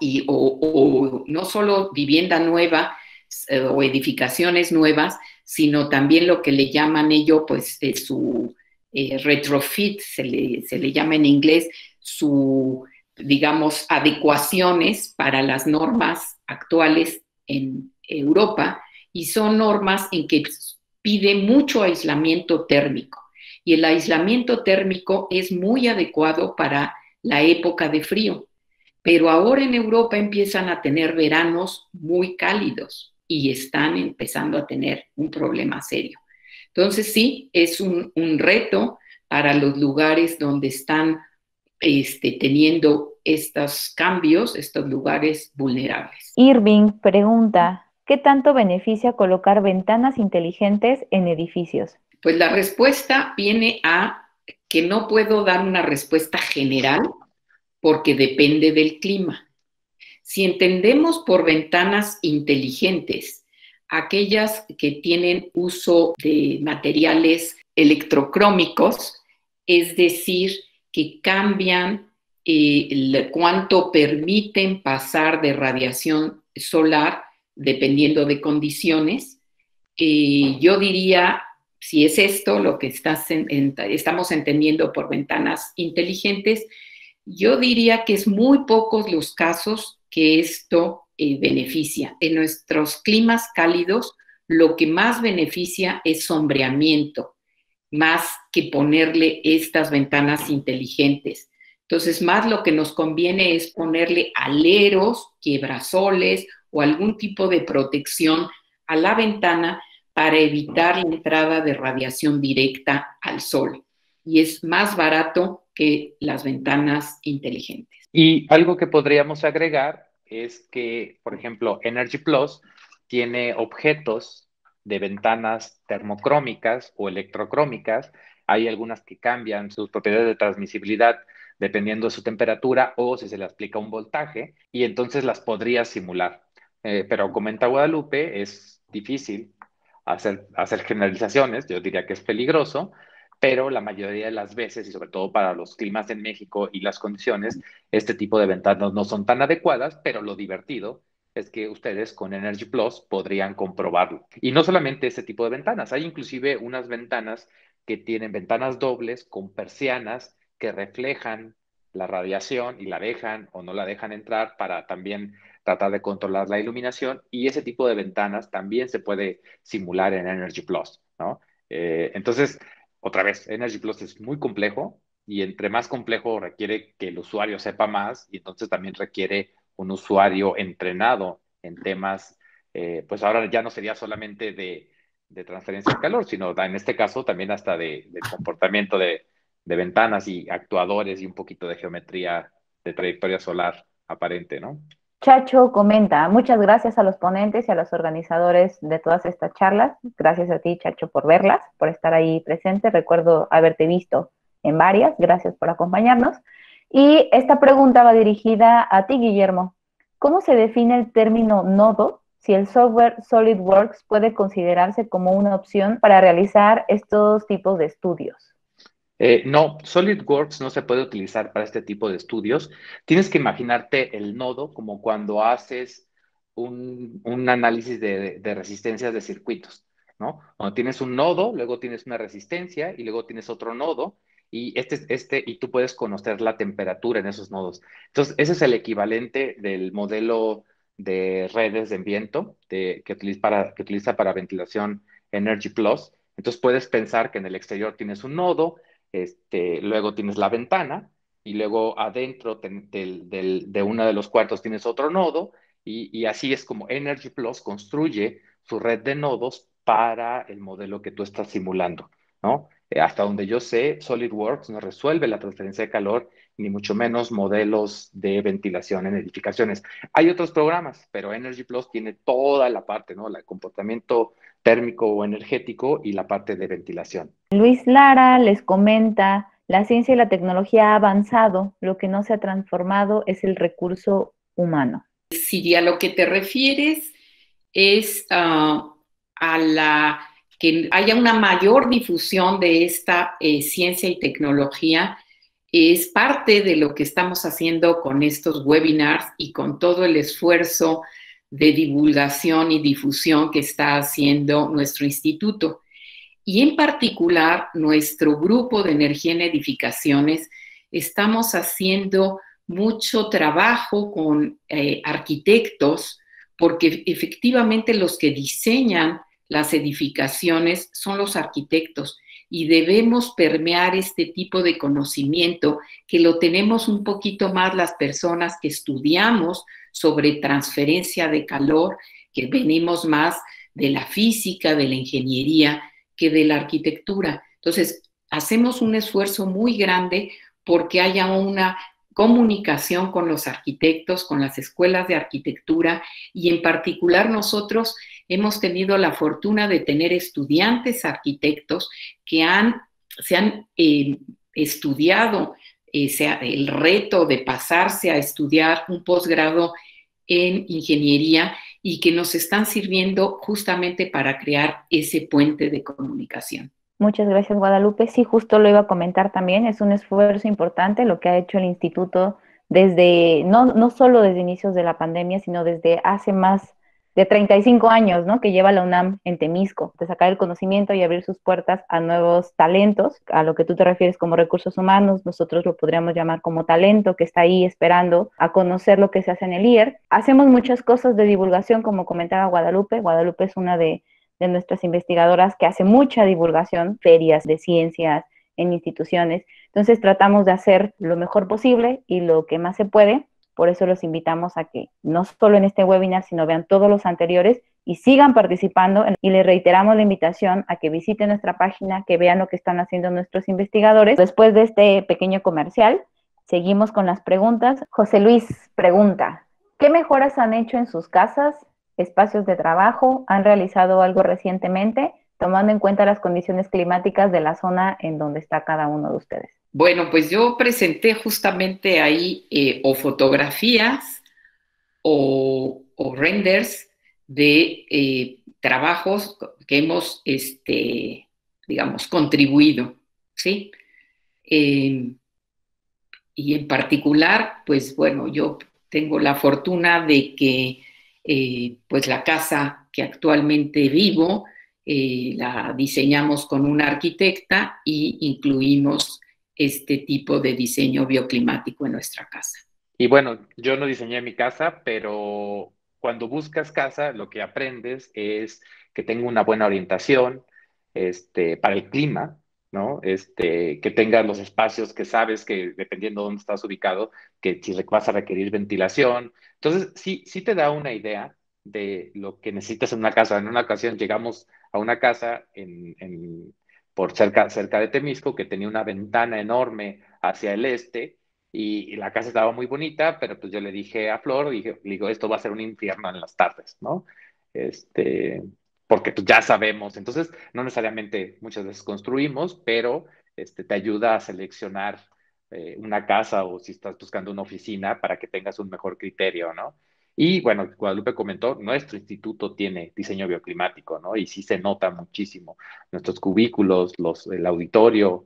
o no solo vivienda nueva o edificaciones nuevas, sino también lo que le llaman ellos, pues su retrofit, se le llama en inglés, su, digamos, adecuaciones para las normas actuales en Europa, y son normas en que pide mucho aislamiento térmico, y el aislamiento térmico es muy adecuado para la época de frío, pero ahora en Europa empiezan a tener veranos muy cálidos y están empezando a tener un problema serio. Entonces sí, es un reto para los lugares donde están teniendo estos cambios, estos lugares vulnerables. Irving pregunta, ¿qué tanto beneficia colocar ventanas inteligentes en edificios? Pues la respuesta viene a que no puedo dar una respuesta general porque depende del clima. Si entendemos por ventanas inteligentes aquellas que tienen uso de materiales electrocrómicos, es decir, que cambian cuánto permiten pasar de radiación solar dependiendo de condiciones, yo diría, si es esto lo que estamos entendiendo por ventanas inteligentes, yo diría que es muy pocos los casos que esto beneficia. En nuestros climas cálidos, lo que más beneficia es sombreamiento, más que ponerle estas ventanas inteligentes. Entonces, más lo que nos conviene es ponerle aleros, quiebrasoles o algún tipo de protección a la ventana para evitar la entrada de radiación directa al sol. Y es más barato que las ventanas inteligentes. Y algo que podríamos agregar es que, por ejemplo, Energy Plus tiene objetos de ventanas termocrómicas o electrocrómicas. Hay algunas que cambian sus propiedades de transmisibilidad dependiendo de su temperatura o si se le aplica un voltaje, y entonces las podría simular. Pero comenta Guadalupe, es difícil hacer generalizaciones, yo diría que es peligroso, pero la mayoría de las veces, y sobre todo para los climas en México y las condiciones, este tipo de ventanas no son tan adecuadas, pero lo divertido es que ustedes con Energy Plus podrían comprobarlo. Y no solamente ese tipo de ventanas, hay inclusive unas ventanas que tienen ventanas dobles con persianas que reflejan la radiación y la dejan o no la dejan entrar para también tratar de controlar la iluminación, y ese tipo de ventanas también se puede simular en Energy Plus, ¿no? Entonces, otra vez, Energy Plus es muy complejo, y entre más complejo requiere que el usuario sepa más, y entonces también requiere un usuario entrenado en temas, pues ahora ya no sería solamente de transferencia de calor, sino en este caso también hasta del comportamiento de ventanas y actuadores y un poquito de geometría de trayectoria solar aparente, ¿no? Chacho comenta, muchas gracias a los ponentes y a los organizadores de todas estas charlas. Gracias a ti, Chacho, por verlas, por estar ahí presente. Recuerdo haberte visto en varias. Gracias por acompañarnos. Y esta pregunta va dirigida a ti, Guillermo. ¿Cómo se define el término nodo si el software SolidWorks puede considerarse como una opción para realizar estos tipos de estudios? No, SolidWorks no se puede utilizar para este tipo de estudios. Tienes que imaginarte el nodo como cuando haces un análisis de resistencias de circuitos, ¿no? Cuando tienes un nodo, luego tienes una resistencia y luego tienes otro nodo, y y tú puedes conocer la temperatura en esos nodos. Entonces, ese es el equivalente del modelo de redes de viento que utiliza para ventilación Energy Plus. Entonces, puedes pensar que en el exterior tienes un nodo, luego tienes la ventana, y luego adentro de uno de los cuartos tienes otro nodo, y así es como Energy Plus construye su red de nodos para el modelo que tú estás simulando, ¿no? Hasta donde yo sé, SolidWorks no resuelve la transferencia de calor, ni mucho menos modelos de ventilación en edificaciones. Hay otros programas, pero Energy Plus tiene toda la parte, ¿no? El comportamiento térmico o energético y la parte de ventilación. Luis Lara les comenta, la ciencia y la tecnología ha avanzado, lo que no se ha transformado es el recurso humano. Si a lo que te refieres es a que haya una mayor difusión de esta ciencia y tecnología, es parte de lo que estamos haciendo con estos webinars y con todo el esfuerzo de divulgación y difusión que está haciendo nuestro instituto. Y en particular, nuestro grupo de energía en edificaciones, estamos haciendo mucho trabajo con arquitectos, porque efectivamente los que diseñan las edificaciones son los arquitectos, y debemos permear este tipo de conocimiento que lo tenemos un poquito más las personas que estudiamos sobre transferencia de calor, que venimos más de la física, de la ingeniería, que de la arquitectura. Entonces, hacemos un esfuerzo muy grande porque haya una comunicación con los arquitectos, con las escuelas de arquitectura, y en particular nosotros hemos tenido la fortuna de tener estudiantes arquitectos que se han estudiado el reto de pasarse a estudiar un posgrado en ingeniería, y que nos están sirviendo justamente para crear ese puente de comunicación. Muchas gracias, Guadalupe. Sí, justo lo iba a comentar también. Es un esfuerzo importante lo que ha hecho el instituto desde, no solo desde inicios de la pandemia, sino desde hace más de 35 años, ¿no? Que lleva la UNAM en Temisco, de sacar el conocimiento y abrir sus puertas a nuevos talentos, a lo que tú te refieres como recursos humanos. Nosotros lo podríamos llamar como talento, que está ahí esperando a conocer lo que se hace en el IER. Hacemos muchas cosas de divulgación, como comentaba Guadalupe. Guadalupe es una de nuestras investigadoras que hace mucha divulgación, ferias de ciencias en instituciones. Entonces tratamos de hacer lo mejor posible y lo que más se puede. Por eso los invitamos a que no solo en este webinar, sino vean todos los anteriores y sigan participando. Y les reiteramos la invitación a que visiten nuestra página, que vean lo que están haciendo nuestros investigadores. Después de este pequeño comercial, seguimos con las preguntas. José Luis pregunta, ¿qué mejoras han hecho en sus casas, espacios de trabajo? ¿Han realizado algo recientemente, tomando en cuenta las condiciones climáticas de la zona en donde está cada uno de ustedes? Bueno, pues yo presenté justamente ahí o fotografías o renders de trabajos que hemos, digamos, contribuido, ¿sí? Y en particular, pues bueno, yo tengo la fortuna de que pues la casa que actualmente vivo la diseñamos con una arquitecta y incluimos este tipo de diseño bioclimático en nuestra casa. Y bueno, yo no diseñé mi casa, pero cuando buscas casa, lo que aprendes es que tenga una buena orientación, para el clima, ¿no? Que tenga los espacios que sabes que dependiendo de dónde estás ubicado, que si vas a requerir ventilación. Entonces, sí, sí te da una idea de lo que necesitas en una casa. En una ocasión llegamos a una casa por cerca de Temisco que tenía una ventana enorme hacia el este y la casa estaba muy bonita, pero pues yo le dije a Flor, le digo, esto va a ser un infierno en las tardes, ¿no? Este, porque pues ya sabemos, entonces no necesariamente muchas veces construimos, pero te ayuda a seleccionar una casa o si estás buscando una oficina para que tengas un mejor criterio, ¿no? Y bueno, Guadalupe comentó, nuestro instituto tiene diseño bioclimático, ¿no? Y sí se nota muchísimo. Nuestros cubículos, el auditorio,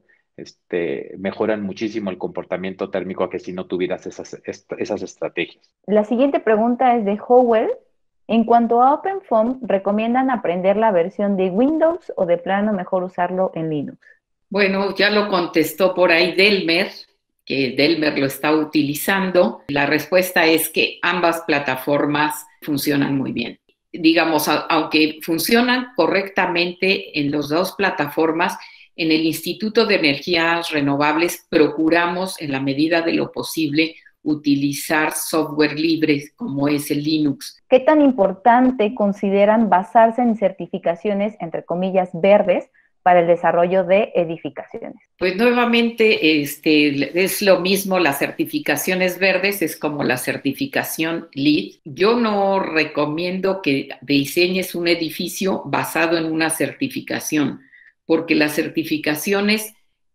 mejoran muchísimo el comportamiento térmico a que si no tuvieras esas estrategias. La siguiente pregunta es de Howell. En cuanto a OpenFOAM, ¿recomiendan aprender la versión de Windows o de plano mejor usarlo en Linux? Bueno, ya lo contestó por ahí Delmer, que Delmer lo está utilizando. La respuesta es que ambas plataformas funcionan muy bien. Digamos, aunque funcionan correctamente en las dos plataformas, en el Instituto de Energías Renovables procuramos, en la medida de lo posible, utilizar software libre como es el Linux. ¿Qué tan importante consideran basarse en certificaciones, entre comillas, verdes para el desarrollo de edificaciones? Pues nuevamente es lo mismo, las certificaciones verdes es como la certificación LEED. Yo no recomiendo que diseñes un edificio basado en una certificación, porque las certificaciones,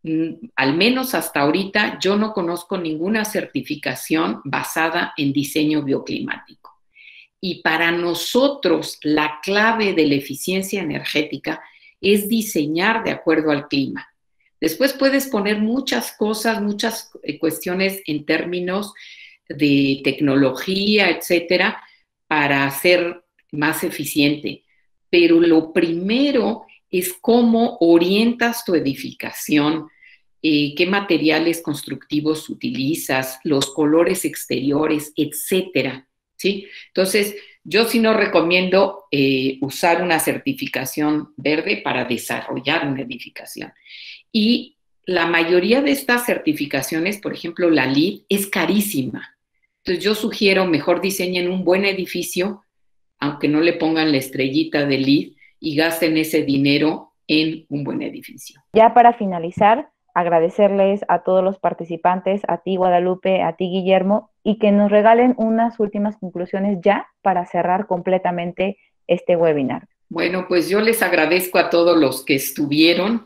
al menos hasta ahorita, yo no conozco ninguna certificación basada en diseño bioclimático. Y para nosotros la clave de la eficiencia energética es diseñar de acuerdo al clima. Después puedes poner muchas cosas, muchas cuestiones en términos de tecnología, etcétera, para ser más eficiente. Pero lo primero es cómo orientas tu edificación, qué materiales constructivos utilizas, los colores exteriores, etcétera, ¿sí? Entonces, yo sí no recomiendo usar una certificación verde para desarrollar una edificación. Y la mayoría de estas certificaciones, por ejemplo, la LEED, es carísima. Entonces, yo sugiero mejor diseñen un buen edificio, aunque no le pongan la estrellita de LEED, y gasten ese dinero en un buen edificio. Ya para finalizar, agradecerles a todos los participantes, a ti Guadalupe, a ti Guillermo, y que nos regalen unas últimas conclusiones ya para cerrar completamente este webinar. Bueno, pues yo les agradezco a todos los que estuvieron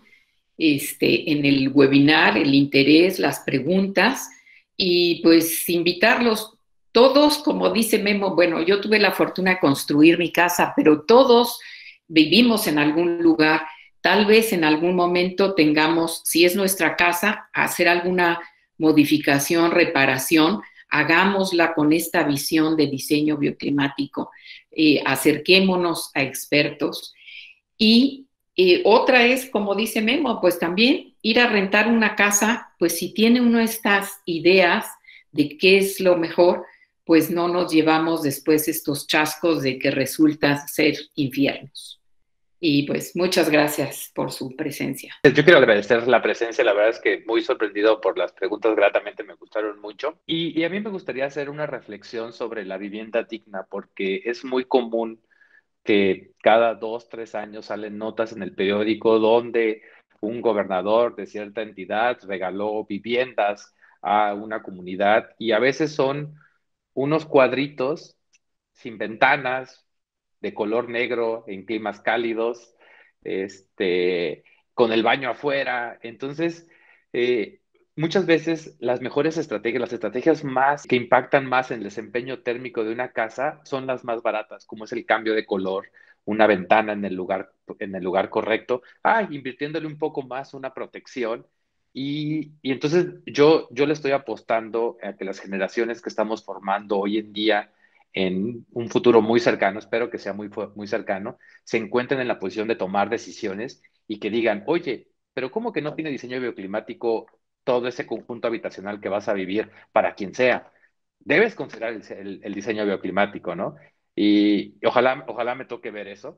en el webinar, el interés, las preguntas, y pues invitarlos todos, como dice Memo, bueno, yo tuve la fortuna de construir mi casa, pero todos vivimos en algún lugar. Tal vez en algún momento tengamos, si es nuestra casa, hacer alguna modificación, reparación, hagámosla con esta visión de diseño bioclimático, acerquémonos a expertos. Y otra es, como dice Memo, pues también ir a rentar una casa, pues si tiene uno estas ideas de qué es lo mejor, pues no nos llevamos después estos chascos de que resultan ser infiernos. Y pues muchas gracias por su presencia. Yo quiero agradecer la presencia, la verdad es que muy sorprendido por las preguntas, gratamente me gustaron mucho. Y a mí me gustaría hacer una reflexión sobre la vivienda digna, porque es muy común que cada 2, 3 años salen notas en el periódico donde un gobernador de cierta entidad regaló viviendas a una comunidad y a veces son unos cuadritos sin ventanas, de color negro, en climas cálidos, este, con el baño afuera. Entonces, eh, muchas veces las mejores estrategias, las estrategias más que impactan más en el desempeño térmico de una casa son las más baratas, como es el cambio de color, una ventana en el lugar correcto, invirtiéndole un poco más una protección. Y entonces yo le estoy apostando a que las generaciones que estamos formando hoy en día, en un futuro muy cercano, espero que sea muy cercano, se encuentren en la posición de tomar decisiones y que digan, oye, pero ¿cómo que no tiene diseño bioclimático todo ese conjunto habitacional que vas a vivir para quien sea? Debes considerar el diseño bioclimático, ¿no? Y ojalá me toque ver eso.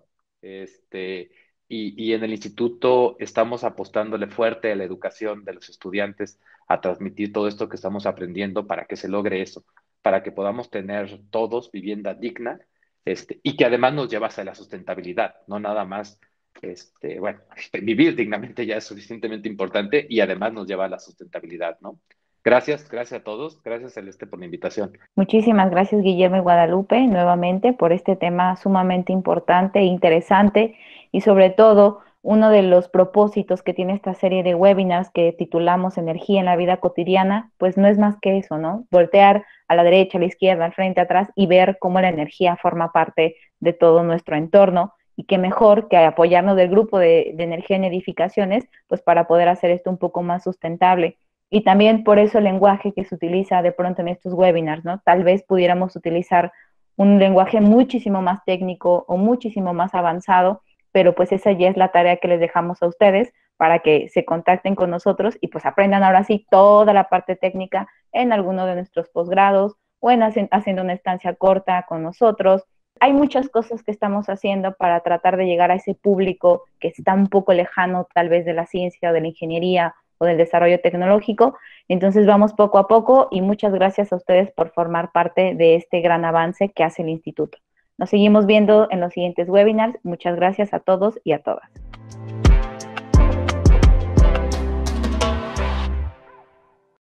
Y en el instituto estamos apostándole fuerte a la educación de los estudiantes, a transmitir todo esto que estamos aprendiendo para que se logre eso, para que podamos tener todos vivienda digna, y que además nos lleva hacia la sustentabilidad, no nada más, bueno, vivir dignamente ya es suficientemente importante y además nos lleva a la sustentabilidad, ¿no? Gracias a todos, gracias Celeste por la invitación. Muchísimas gracias, Guillermo y Guadalupe, nuevamente por este tema sumamente importante e interesante, y sobre todo uno de los propósitos que tiene esta serie de webinars que titulamos Energía en la vida cotidiana, pues no es más que eso, ¿no? Voltear a la derecha, a la izquierda, al frente, atrás y ver cómo la energía forma parte de todo nuestro entorno, y qué mejor que apoyarnos del grupo de energía en edificaciones, pues para poder hacer esto un poco más sustentable. Y también por eso el lenguaje que se utiliza de pronto en estos webinars, ¿no? Tal vez pudiéramos utilizar un lenguaje muchísimo más técnico o muchísimo más avanzado, pero pues esa ya es la tarea que les dejamos a ustedes para que se contacten con nosotros y pues aprendan ahora sí toda la parte técnica en alguno de nuestros posgrados o en haciendo una estancia corta con nosotros. Hay muchas cosas que estamos haciendo para tratar de llegar a ese público que está un poco lejano tal vez de la ciencia o de la ingeniería o del desarrollo tecnológico. Entonces vamos poco a poco y muchas gracias a ustedes por formar parte de este gran avance que hace el instituto. Nos seguimos viendo en los siguientes webinars. Muchas gracias a todos y a todas.